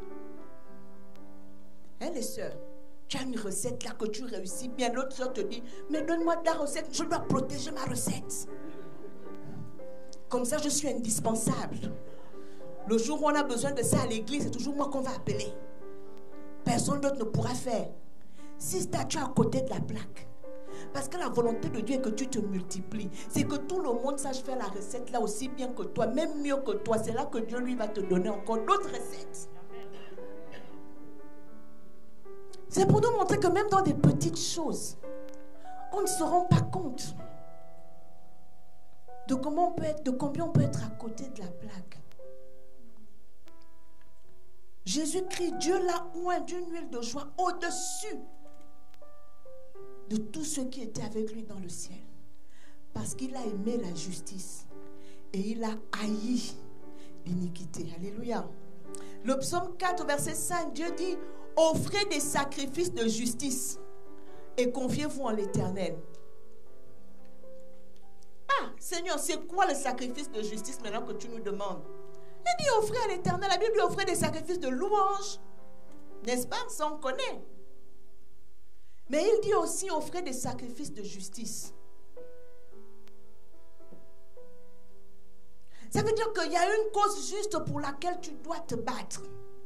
S1: Hein, les sœurs, tu as une recette là que tu réussis bien. L'autre sœur te dit, mais donne-moi ta recette, je dois protéger ma recette. Comme ça, je suis indispensable. Le jour où on a besoin de ça à l'église, c'est toujours moi qu'on va appeler. Personne d'autre ne pourra faire. Si tu es à côté de la plaque, parce que la volonté de Dieu est que tu te multiplies. C'est que tout le monde sache faire la recette là aussi bien que toi, même mieux que toi. C'est là que Dieu lui va te donner encore d'autres recettes. C'est pour nous montrer que même dans des petites choses, on ne se rend pas compte de comment on peut être, de combien on peut être à côté de la plaque. Jésus-Christ, Dieu l'a oint d'une huile de joie au-dessus de tous ceux qui étaient avec lui dans le ciel. Parce qu'il a aimé la justice et il a haï l'iniquité. Alléluia. Le psaume 4, verset 5, Dieu dit, offrez des sacrifices de justice et confiez-vous en l'Éternel. Ah, Seigneur, c'est quoi le sacrifice de justice maintenant que tu nous demandes? Il dit offrir à l'Éternel. La Bible dit offrir des sacrifices de louange. N'est-ce pas? Ça on connaît. Mais il dit aussi offrir des sacrifices de justice. Ça veut dire qu'il y a une cause juste pour laquelle tu dois te battre.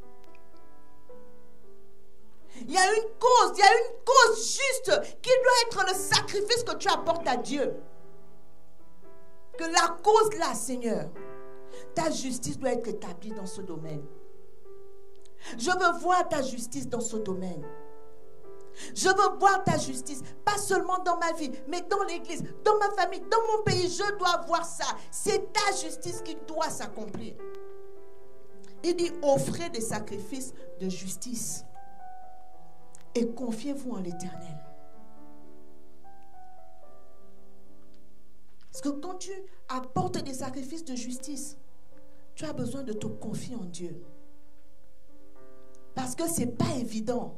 S1: Il y a une cause juste qui doit être le sacrifice que tu apportes à Dieu. Que la cause là, Seigneur, ta justice doit être établie dans ce domaine. Je veux voir ta justice dans ce domaine. Je veux voir ta justice, pas seulement dans ma vie, mais dans l'église, dans ma famille, dans mon pays. Je dois voir ça. C'est ta justice qui doit s'accomplir. Il dit, offrez des sacrifices de justice et confiez-vous en l'Éternel. Parce que quand tu apportes des sacrifices de justice, tu as besoin de te confier en Dieu. Parce que ce n'est pas évident.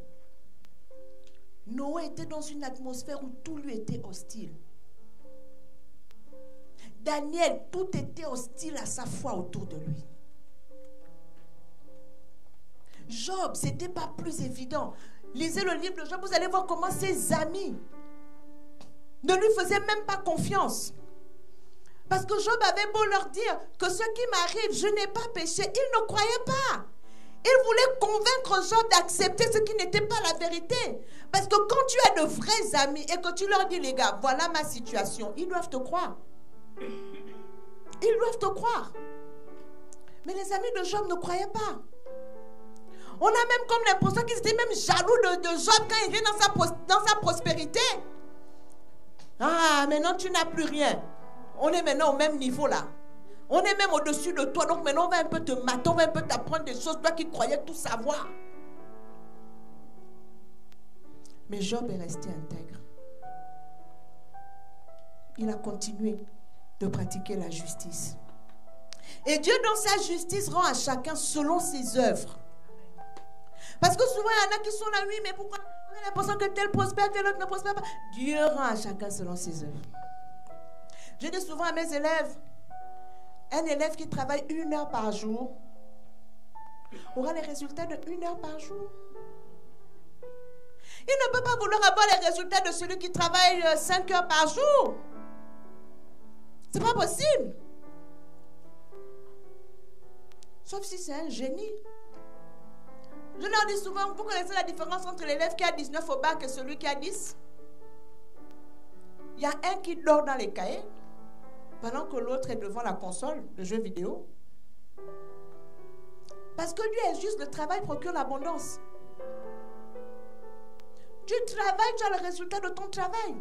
S1: Noé était dans une atmosphère où tout lui était hostile. Daniel, tout était hostile à sa foi autour de lui. Job, ce n'était pas plus évident. Lisez le livre de Job, vous allez voir comment ses amis ne lui faisaient même pas confiance. Parce que Job avait beau leur dire que ce qui m'arrive, je n'ai pas péché. Ils ne croyaient pas. Ils voulaient convaincre Job d'accepter ce qui n'était pas la vérité. Parce que quand tu as de vrais amis et que tu leur dis, les gars, voilà ma situation, ils doivent te croire. Ils doivent te croire. Mais les amis de Job ne croyaient pas. On a même comme l'impression qu'ils étaient même jaloux de Job quand il vient dans sa prospérité. Ah, maintenant tu n'as plus rien. On est maintenant au même niveau là. On est même au-dessus de toi. Donc maintenant on va un peu te mater, on va un peu t'apprendre des choses, toi qui croyais tout savoir. Mais Job est resté intègre. Il a continué de pratiquer la justice. Et Dieu dans sa justice rend à chacun selon ses œuvres. Parce que souvent il y en a qui sont là, oui, mais pourquoi on a l'impression que tel prospère, tel autre ne prospère pas. Dieu rend à chacun selon ses œuvres. Je dis souvent à mes élèves, un élève qui travaille 1 heure par jour aura les résultats de 1 heure par jour. Il ne peut pas vouloir avoir les résultats de celui qui travaille 5 heures par jour. C'est pas possible. Sauf si c'est un génie. Je leur dis souvent, vous connaissez la différence entre l'élève qui a 19 au bac et celui qui a 10? Il y a un qui dort dans les cahiers pendant que l'autre est devant la console de jeux vidéo. Parce que lui est juste, le travail procure l'abondance. Tu travailles, tu as le résultat de ton travail.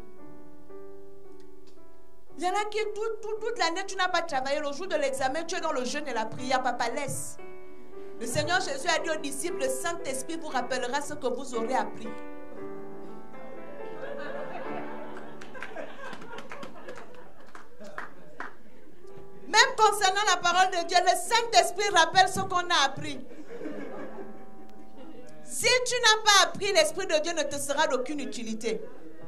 S1: Il y en a qui, toute l'année, tu n'as pas travaillé. Le jour de l'examen, tu es dans le jeûne et la prière. Papa, laisse. Le Seigneur Jésus a dit aux disciples, le Saint-Esprit vous rappellera ce que vous aurez appris. Même concernant la parole de Dieu, le Saint-Esprit rappelle ce qu'on a appris. Si tu n'as pas appris, l'Esprit de Dieu ne te sera d'aucune utilité.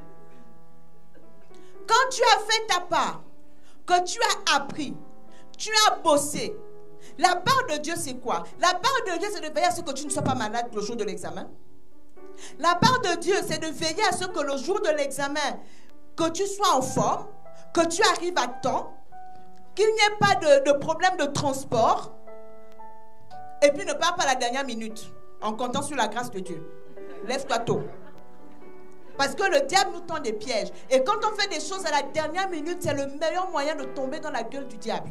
S1: Quand tu as fait ta part, que tu as appris, tu as bossé, la part de Dieu c'est quoi? La part de Dieu c'est de veiller à ce que tu ne sois pas malade le jour de l'examen. La part de Dieu c'est de veiller à ce que le jour de l'examen, que tu sois en forme, que tu arrives à temps, qu'il n'y ait pas de problème de transport, et puis ne pars pas à la dernière minute en comptant sur la grâce de Dieu. Lève-toi tôt. Parce que le diable nous tend des pièges. Et quand on fait des choses à la dernière minute, c'est le meilleur moyen de tomber dans la gueule du diable.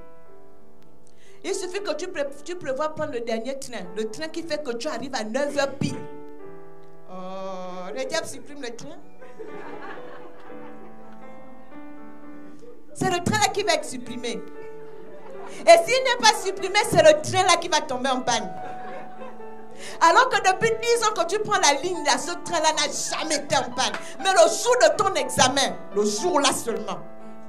S1: Il suffit que tu prévois prendre le dernier train. Le train qui fait que tu arrives à 9h pile. Oh, le diable supprime le train. C'est le train là qui va être supprimé. Et s'il n'est pas supprimé, c'est le train là qui va tomber en panne. Alors que depuis 10 ans que tu prends la ligne là, ce train-là n'a jamais été en panne. Mais le jour de ton examen, le jour-là seulement.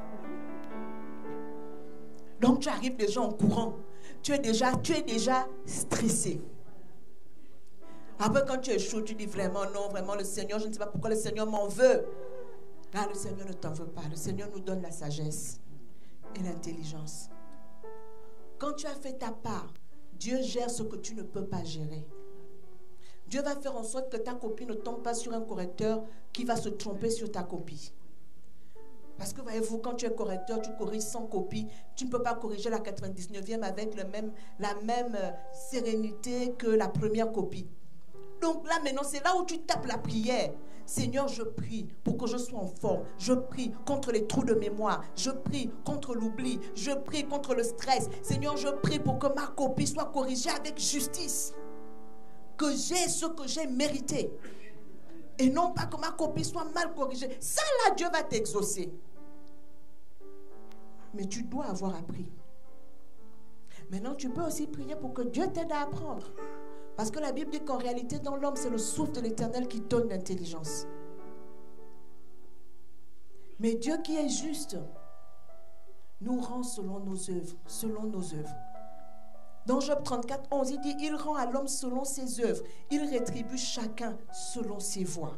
S1: Donc tu arrives déjà en courant. Tu es déjà stressé. Après quand tu es chaud, tu dis vraiment non, vraiment le Seigneur, je ne sais pas pourquoi le Seigneur m'en veut. Là, le Seigneur ne t'en veut pas. Le Seigneur nous donne la sagesse et l'intelligence. Quand tu as fait ta part, Dieu gère ce que tu ne peux pas gérer. Dieu va faire en sorte que ta copie ne tombe pas sur un correcteur qui va se tromper sur ta copie. Parce que voyez-vous, quand tu es correcteur, tu corriges 100 copies. Tu ne peux pas corriger la 99e avec la même sérénité que la première copie. Donc là maintenant, c'est là où tu tapes la prière. Seigneur, je prie pour que je sois en forme. Je prie contre les trous de mémoire. Je prie contre l'oubli. Je prie contre le stress. Seigneur, je prie pour que ma copie soit corrigée avec justice. Que j'ai ce que j'ai mérité. Et non pas que ma copie soit mal corrigée. Ça là, Dieu va t'exaucer. Mais tu dois avoir appris. Maintenant, tu peux aussi prier pour que Dieu t'aide à apprendre. Parce que la Bible dit qu'en réalité, dans l'homme, c'est le souffle de l'Éternel qui donne l'intelligence. Mais Dieu qui est juste nous rend selon nos œuvres, selon nos œuvres. Dans Job 34, 11, il dit, il rend à l'homme selon ses œuvres, il rétribue chacun selon ses voies.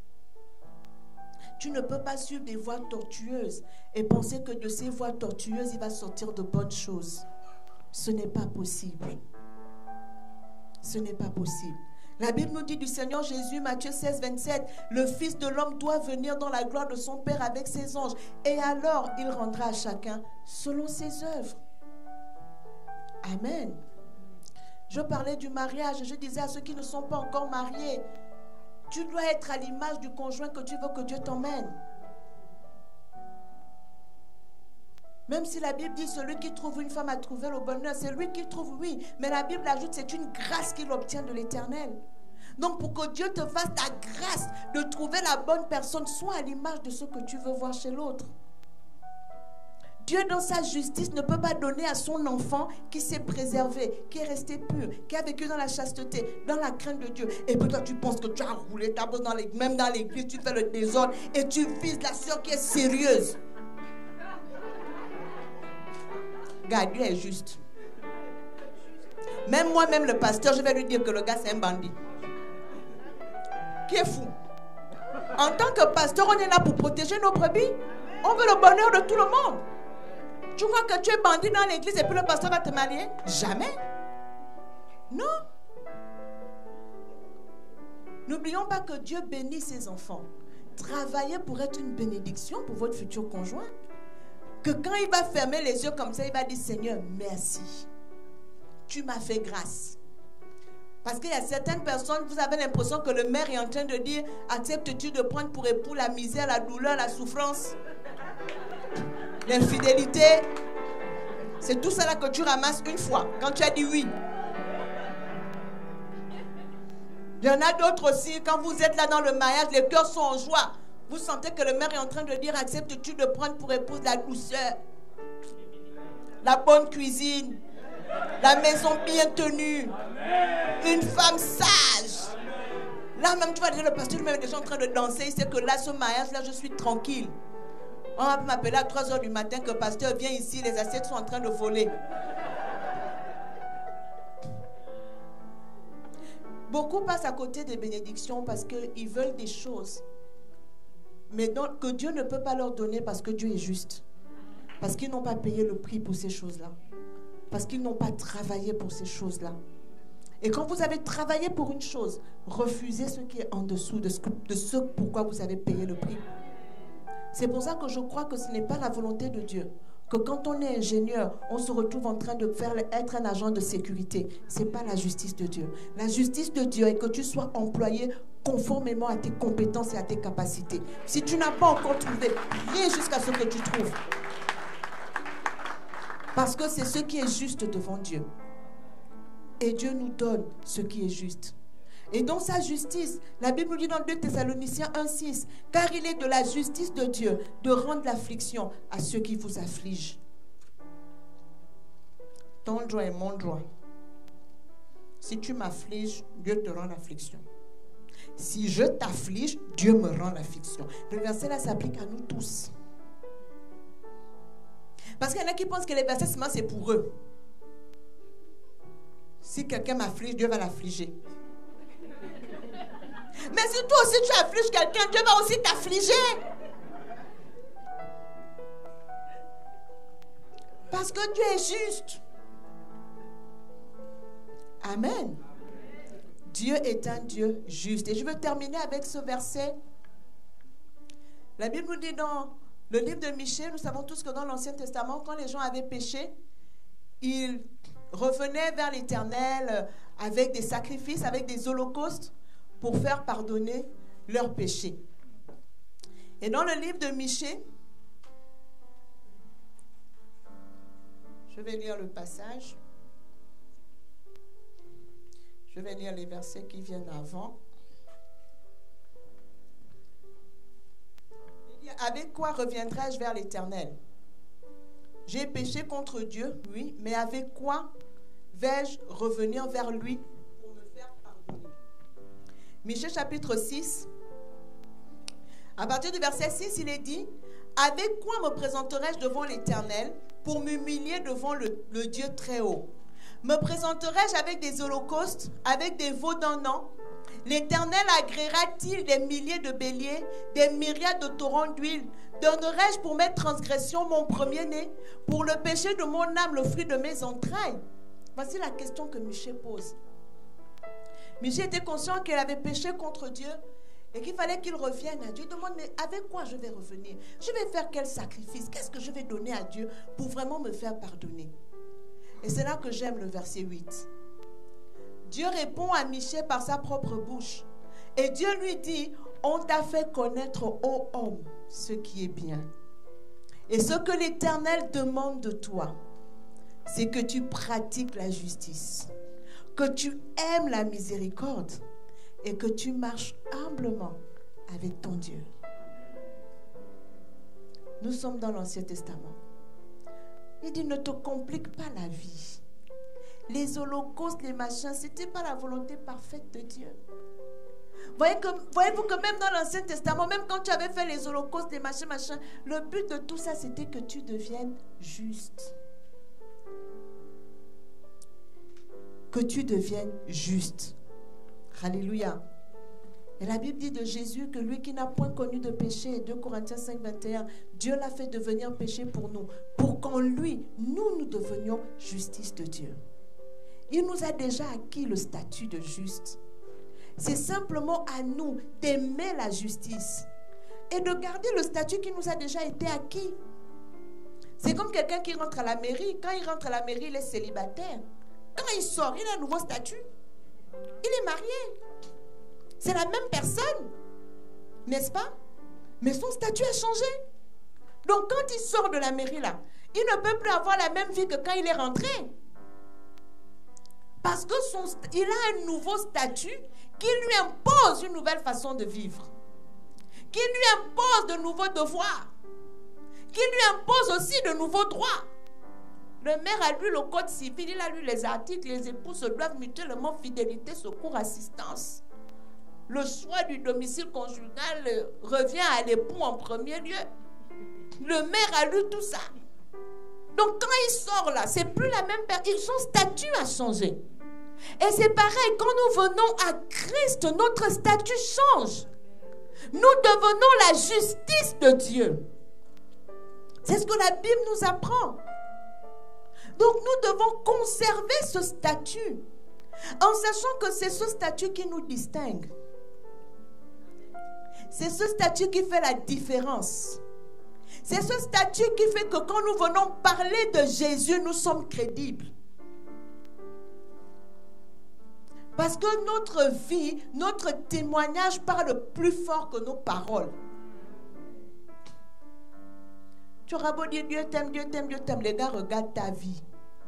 S1: Tu ne peux pas suivre des voies tortueuses et penser que de ces voies tortueuses, il va sortir de bonnes choses. Ce n'est pas possible. Ce n'est pas possible. La Bible nous dit du Seigneur Jésus, Matthieu 16, 27, le Fils de l'homme doit venir dans la gloire de son Père avec ses anges. Et alors, il rendra à chacun selon ses œuvres. Amen. Je parlais du mariage et je disais à ceux qui ne sont pas encore mariés, tu dois être à l'image du conjoint que tu veux que Dieu t'emmène. Même si la Bible dit celui qui trouve une femme a trouvé le bonheur, c'est lui qui trouve, oui. Mais la Bible ajoute c'est une grâce qu'il obtient de l'Éternel. Donc pour que Dieu te fasse ta grâce de trouver la bonne personne, sois à l'image de ce que tu veux voir chez l'autre. Dieu dans sa justice ne peut pas donner à son enfant qui s'est préservé, qui est resté pur, qui a vécu dans la chasteté, dans la crainte de Dieu. Et puis toi tu penses que tu as roulé ta bosse même dans l'église, tu fais le désordre et tu vises la soeur qui est sérieuse. Regarde, Dieu est juste. Même moi-même le pasteur, je vais lui dire que le gars c'est un bandit. Qui est fou. En tant que pasteur, on est là pour protéger nos brebis. On veut le bonheur de tout le monde. Tu crois que tu es bandit dans l'église et puis le pasteur va te marier? Jamais. Non. N'oublions pas que Dieu bénit ses enfants. Travaillez pour être une bénédiction pour votre futur conjoint. Que quand il va fermer les yeux comme ça, il va dire Seigneur, merci. Tu m'as fait grâce. Parce qu'il y a certaines personnes, vous avez l'impression que le maire est en train de dire acceptes-tu de prendre pour époux la misère, la douleur, la souffrance, l'infidélité? C'est tout ça là que tu ramasses une fois, quand tu as dit oui. Il y en a d'autres aussi, quand vous êtes là dans le mariage, les cœurs sont en joie. Vous sentez que le maire est en train de dire acceptes-tu de prendre pour épouse la douceur, la bonne cuisine, la maison bien tenue, une femme sage. Là même tu vas dire le pasteur lui-même est déjà en train de danser. Il sait que là ce mariage là je suis tranquille. On va m'appeler à 3 h du matin que le pasteur vient ici, les assiettes sont en train de voler. Beaucoup passent à côté des bénédictions parce qu'ils veulent des choses. Mais donc, que Dieu ne peut pas leur donner parce que Dieu est juste. Parce qu'ils n'ont pas payé le prix pour ces choses-là. Parce qu'ils n'ont pas travaillé pour ces choses-là. Et quand vous avez travaillé pour une chose, refusez ce qui est en dessous de ce pourquoi vous avez payé le prix. C'est pour ça que je crois que ce n'est pas la volonté de Dieu. Que quand on est ingénieur, on se retrouve en train de être un agent de sécurité. Ce n'est pas la justice de Dieu. La justice de Dieu est que tu sois employé conformément à tes compétences et à tes capacités. Si tu n'as pas encore trouvé, viens jusqu'à ce que tu trouves. Parce que c'est ce qui est juste devant Dieu. Et Dieu nous donne ce qui est juste. Et dans sa justice, la Bible nous dit dans 2 Thessaloniciens 1,6, car il est de la justice de Dieu de rendre l'affliction à ceux qui vous affligent. Ton droit est mon droit. Si tu m'affliges, Dieu te rend l'affliction. Si je t'afflige, Dieu me rend l'affliction. Le verset là s'applique à nous tous. Parce qu'il y en a qui pensent que les versets seulement c'est pour eux. Si quelqu'un m'afflige, Dieu va l'affliger. Mais si toi aussi tu affliges quelqu'un, Dieu va aussi t'affliger. Parce que Dieu est juste. Amen. Dieu est un Dieu juste. Et je veux terminer avec ce verset. La Bible nous dit dans le livre de Michée, nous savons tous que dans l'Ancien Testament, quand les gens avaient péché, ils revenaient vers l'Éternel avec des sacrifices, avec des holocaustes pour faire pardonner leurs péchés. Et dans le livre de Michée, je vais lire le passage. Je vais lire les versets qui viennent avant. Il dit, avec quoi reviendrai-je vers l'Éternel? J'ai péché contre Dieu, oui, mais avec quoi vais-je revenir vers lui pour me faire pardonner? Michée chapitre 6, à partir du verset 6, il est dit, avec quoi me présenterai-je devant l'Éternel pour m'humilier devant le Dieu très haut? Me présenterai-je avec des holocaustes, avec des veaux d'un an? L'Éternel agréera-t-il des milliers de béliers, des myriades de torrents d'huile? Donnerai-je pour mes transgressions mon premier-né, pour le péché de mon âme le fruit de mes entrailles? Voici la question que Michée pose. Michée était conscient qu'il avait péché contre Dieu et qu'il fallait qu'il revienne à Dieu. Il demande, mais avec quoi je vais revenir? Je vais faire quel sacrifice? Qu'est-ce que je vais donner à Dieu pour vraiment me faire pardonner? Et c'est là que j'aime le verset 8. Dieu répond à Michée par sa propre bouche. Et Dieu lui dit, on t'a fait connaître, ô homme, ce qui est bien. Et ce que l'Éternel demande de toi, c'est que tu pratiques la justice, que tu aimes la miséricorde et que tu marches humblement avec ton Dieu. Nous sommes dans l'Ancien Testament. Il dit, ne te complique pas la vie. Les holocaustes, les machins, ce n'était pas la volonté parfaite de Dieu. Voyez-vous que même dans l'Ancien Testament, même quand tu avais fait les holocaustes, les machins, le but de tout ça, c'était que tu deviennes juste. Que tu deviennes juste. Alléluia. Et la Bible dit de Jésus que lui qui n'a point connu de péché, 2 Corinthiens 5, 21, Dieu l'a fait devenir péché pour nous, pour qu'en lui, nous devenions justice de Dieu. Il nous a déjà acquis le statut de juste. C'est simplement à nous d'aimer la justice et de garder le statut qui nous a déjà été acquis. C'est comme quelqu'un qui rentre à la mairie. Quand il rentre à la mairie, il est célibataire. Quand il sort, il a un nouveau statut. Il est marié. C'est la même personne, n'est-ce pas? Mais son statut a changé. Donc quand il sort de la mairie là, il ne peut plus avoir la même vie que quand il est rentré. Parce que il a un nouveau statut qui lui impose une nouvelle façon de vivre, qui lui impose de nouveaux devoirs, qui lui impose aussi de nouveaux droits. Le maire a lu le code civil, il a lu les articles, les époux se doivent mutuellement fidélité, secours, assistance. Le choix du domicile conjugal revient à l'époux en premier lieu. Le maire a lu tout ça. Donc quand il sort là, c'est plus la même personne. Son statut a changé. Et c'est pareil, quand nous venons à Christ, notre statut change. Nous devenons la justice de Dieu. C'est ce que la Bible nous apprend. Donc nous devons conserver ce statut, en sachant que c'est ce statut qui nous distingue. C'est ce statut qui fait la différence. C'est ce statut qui fait que quand nous venons parler de Jésus, nous sommes crédibles. Parce que notre vie, notre témoignage parle plus fort que nos paroles. Tu auras beau dire Dieu t'aime, Dieu t'aime, Dieu t'aime. Les gars, regarde ta vie.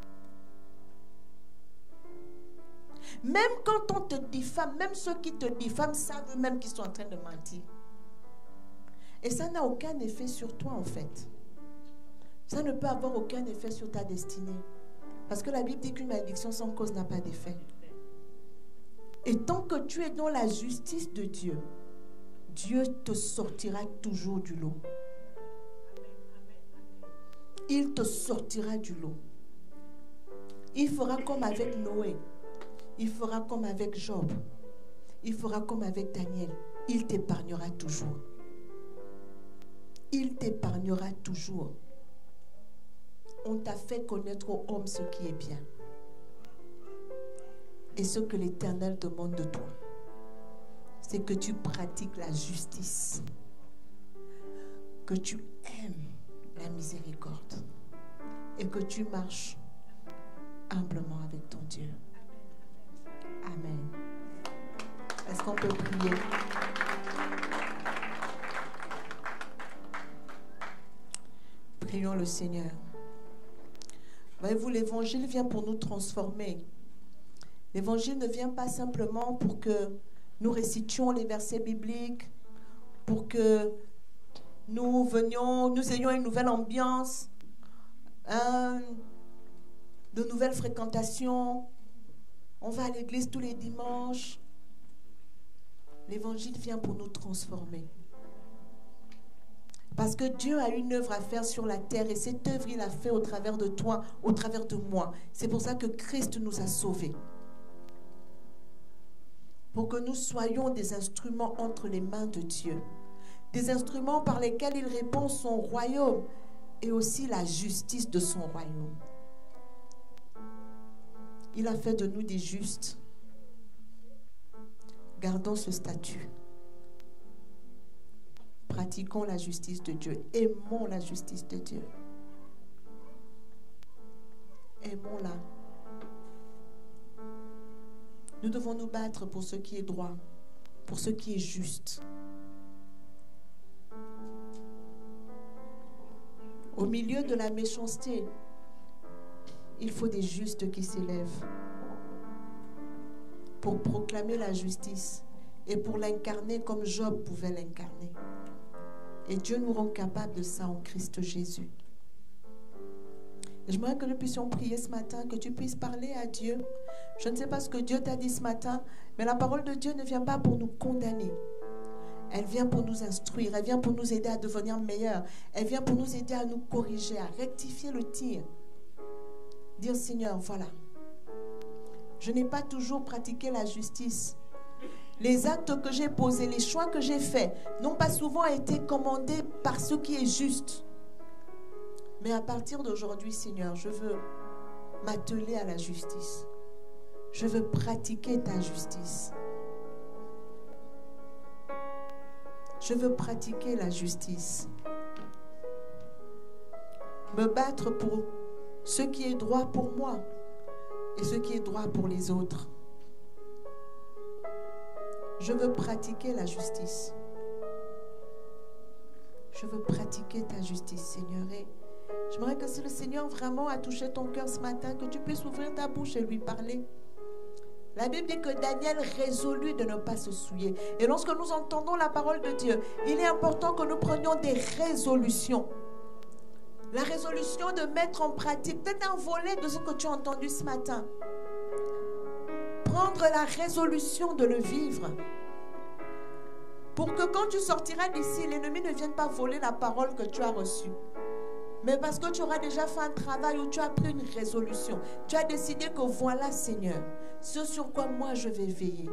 S1: Même quand on te diffame, même ceux qui te diffament savent eux-mêmes qu'ils sont en train de mentir. Et ça n'a aucun effet sur toi en fait. Ça ne peut avoir aucun effet sur ta destinée. Parce que la Bible dit qu'une malédiction sans cause n'a pas d'effet. Et tant que tu es dans la justice de Dieu, Dieu te sortira toujours du lot. Il te sortira du lot. Il fera comme avec Noé. Il fera comme avec Job. Il fera comme avec Daniel. Il t'épargnera toujours. Il t'épargnera toujours. On t'a fait connaître aux hommes ce qui est bien. Et ce que l'Éternel demande de toi, c'est que tu pratiques la justice. Que tu aimes la miséricorde. Et que tu marches humblement avec ton Dieu. Amen. Est-ce qu'on peut prier? Prions le Seigneur. Voyez-vous, l'évangile vient pour nous transformer. L'évangile ne vient pas simplement pour que nous récitions les versets bibliques, pour que nous ayons une nouvelle ambiance, de nouvelles fréquentations. On va à l'église tous les dimanches. L'évangile vient pour nous transformer. Parce que Dieu a une œuvre à faire sur la terre et cette œuvre, il a fait au travers de toi, au travers de moi. C'est pour ça que Christ nous a sauvés. Pour que nous soyons des instruments entre les mains de Dieu. Des instruments par lesquels il répand son royaume et aussi la justice de son royaume. Il a fait de nous des justes. Gardons ce statut. Pratiquons la justice de Dieu. Aimons la justice de Dieu. Aimons-la. Nous devons nous battre pour ce qui est droit, pour ce qui est juste. Au milieu de la méchanceté, il faut des justes qui s'élèvent pour proclamer la justice et pour l'incarner comme Job pouvait l'incarner. Et Dieu nous rend capables de ça en Christ Jésus. J'aimerais que nous puissions prier ce matin, que tu puisses parler à Dieu. Je ne sais pas ce que Dieu t'a dit ce matin, mais la parole de Dieu ne vient pas pour nous condamner. Elle vient pour nous instruire, elle vient pour nous aider à devenir meilleurs. Elle vient pour nous aider à nous corriger, à rectifier le tir. Dire, Seigneur, voilà, je n'ai pas toujours pratiqué la justice. Les actes que j'ai posés, les choix que j'ai faits, n'ont pas souvent été commandés par ce qui est juste. Mais à partir d'aujourd'hui, Seigneur, je veux m'atteler à la justice. Je veux pratiquer ta justice. Je veux pratiquer la justice. Me battre pour ce qui est droit pour moi et ce qui est droit pour les autres. Je veux pratiquer la justice. Je veux pratiquer ta justice, Seigneur. Et j'aimerais que si le Seigneur vraiment a touché ton cœur ce matin, que tu puisses ouvrir ta bouche et lui parler. La Bible dit que Daniel résolut de ne pas se souiller. Et lorsque nous entendons la parole de Dieu, il est important que nous prenions des résolutions. La résolution de mettre en pratique peut-être un volet de ce que tu as entendu ce matin. Prendre la résolution de le vivre. Pour que quand tu sortiras d'ici, l'ennemi ne vienne pas voler la parole que tu as reçue. Mais parce que tu auras déjà fait un travail où tu as pris une résolution. Tu as décidé que voilà, Seigneur, ce sur quoi moi je vais veiller.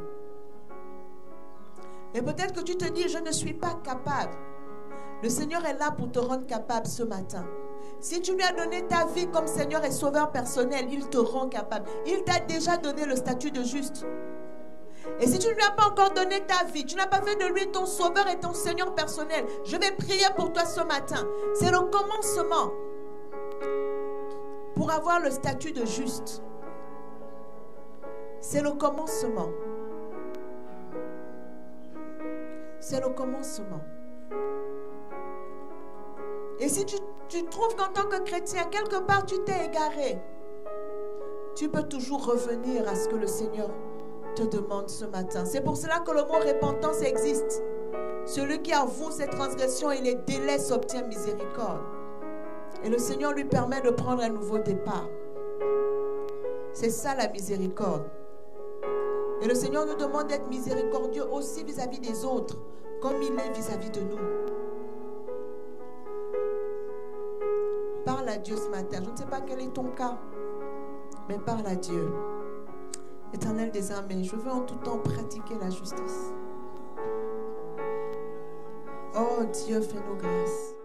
S1: Et peut-être que tu te dis, je ne suis pas capable. Le Seigneur est là pour te rendre capable ce matin. Si tu lui as donné ta vie comme Seigneur et Sauveur personnel, il te rend capable. Il t'a déjà donné le statut de juste. Et si tu ne lui as pas encore donné ta vie, tu n'as pas fait de lui ton Sauveur et ton Seigneur personnel, je vais prier pour toi ce matin. C'est le commencement pour avoir le statut de juste. C'est le commencement. C'est le commencement. Et si tu trouves qu'en tant que chrétien, quelque part tu t'es égaré, tu peux toujours revenir à ce que le Seigneur te demande ce matin. C'est pour cela que le mot repentance existe. Celui qui avoue ses transgressions et les délaisse obtient miséricorde. Et le Seigneur lui permet de prendre un nouveau départ. C'est ça la miséricorde. Et le Seigneur nous demande d'être miséricordieux aussi vis-à-vis des autres, comme il est vis-à-vis de nous. Parle à Dieu ce matin. Je ne sais pas quel est ton cas, mais parle à Dieu. Éternel des armées, je veux en tout temps pratiquer la justice. Oh Dieu, fais-nous grâce.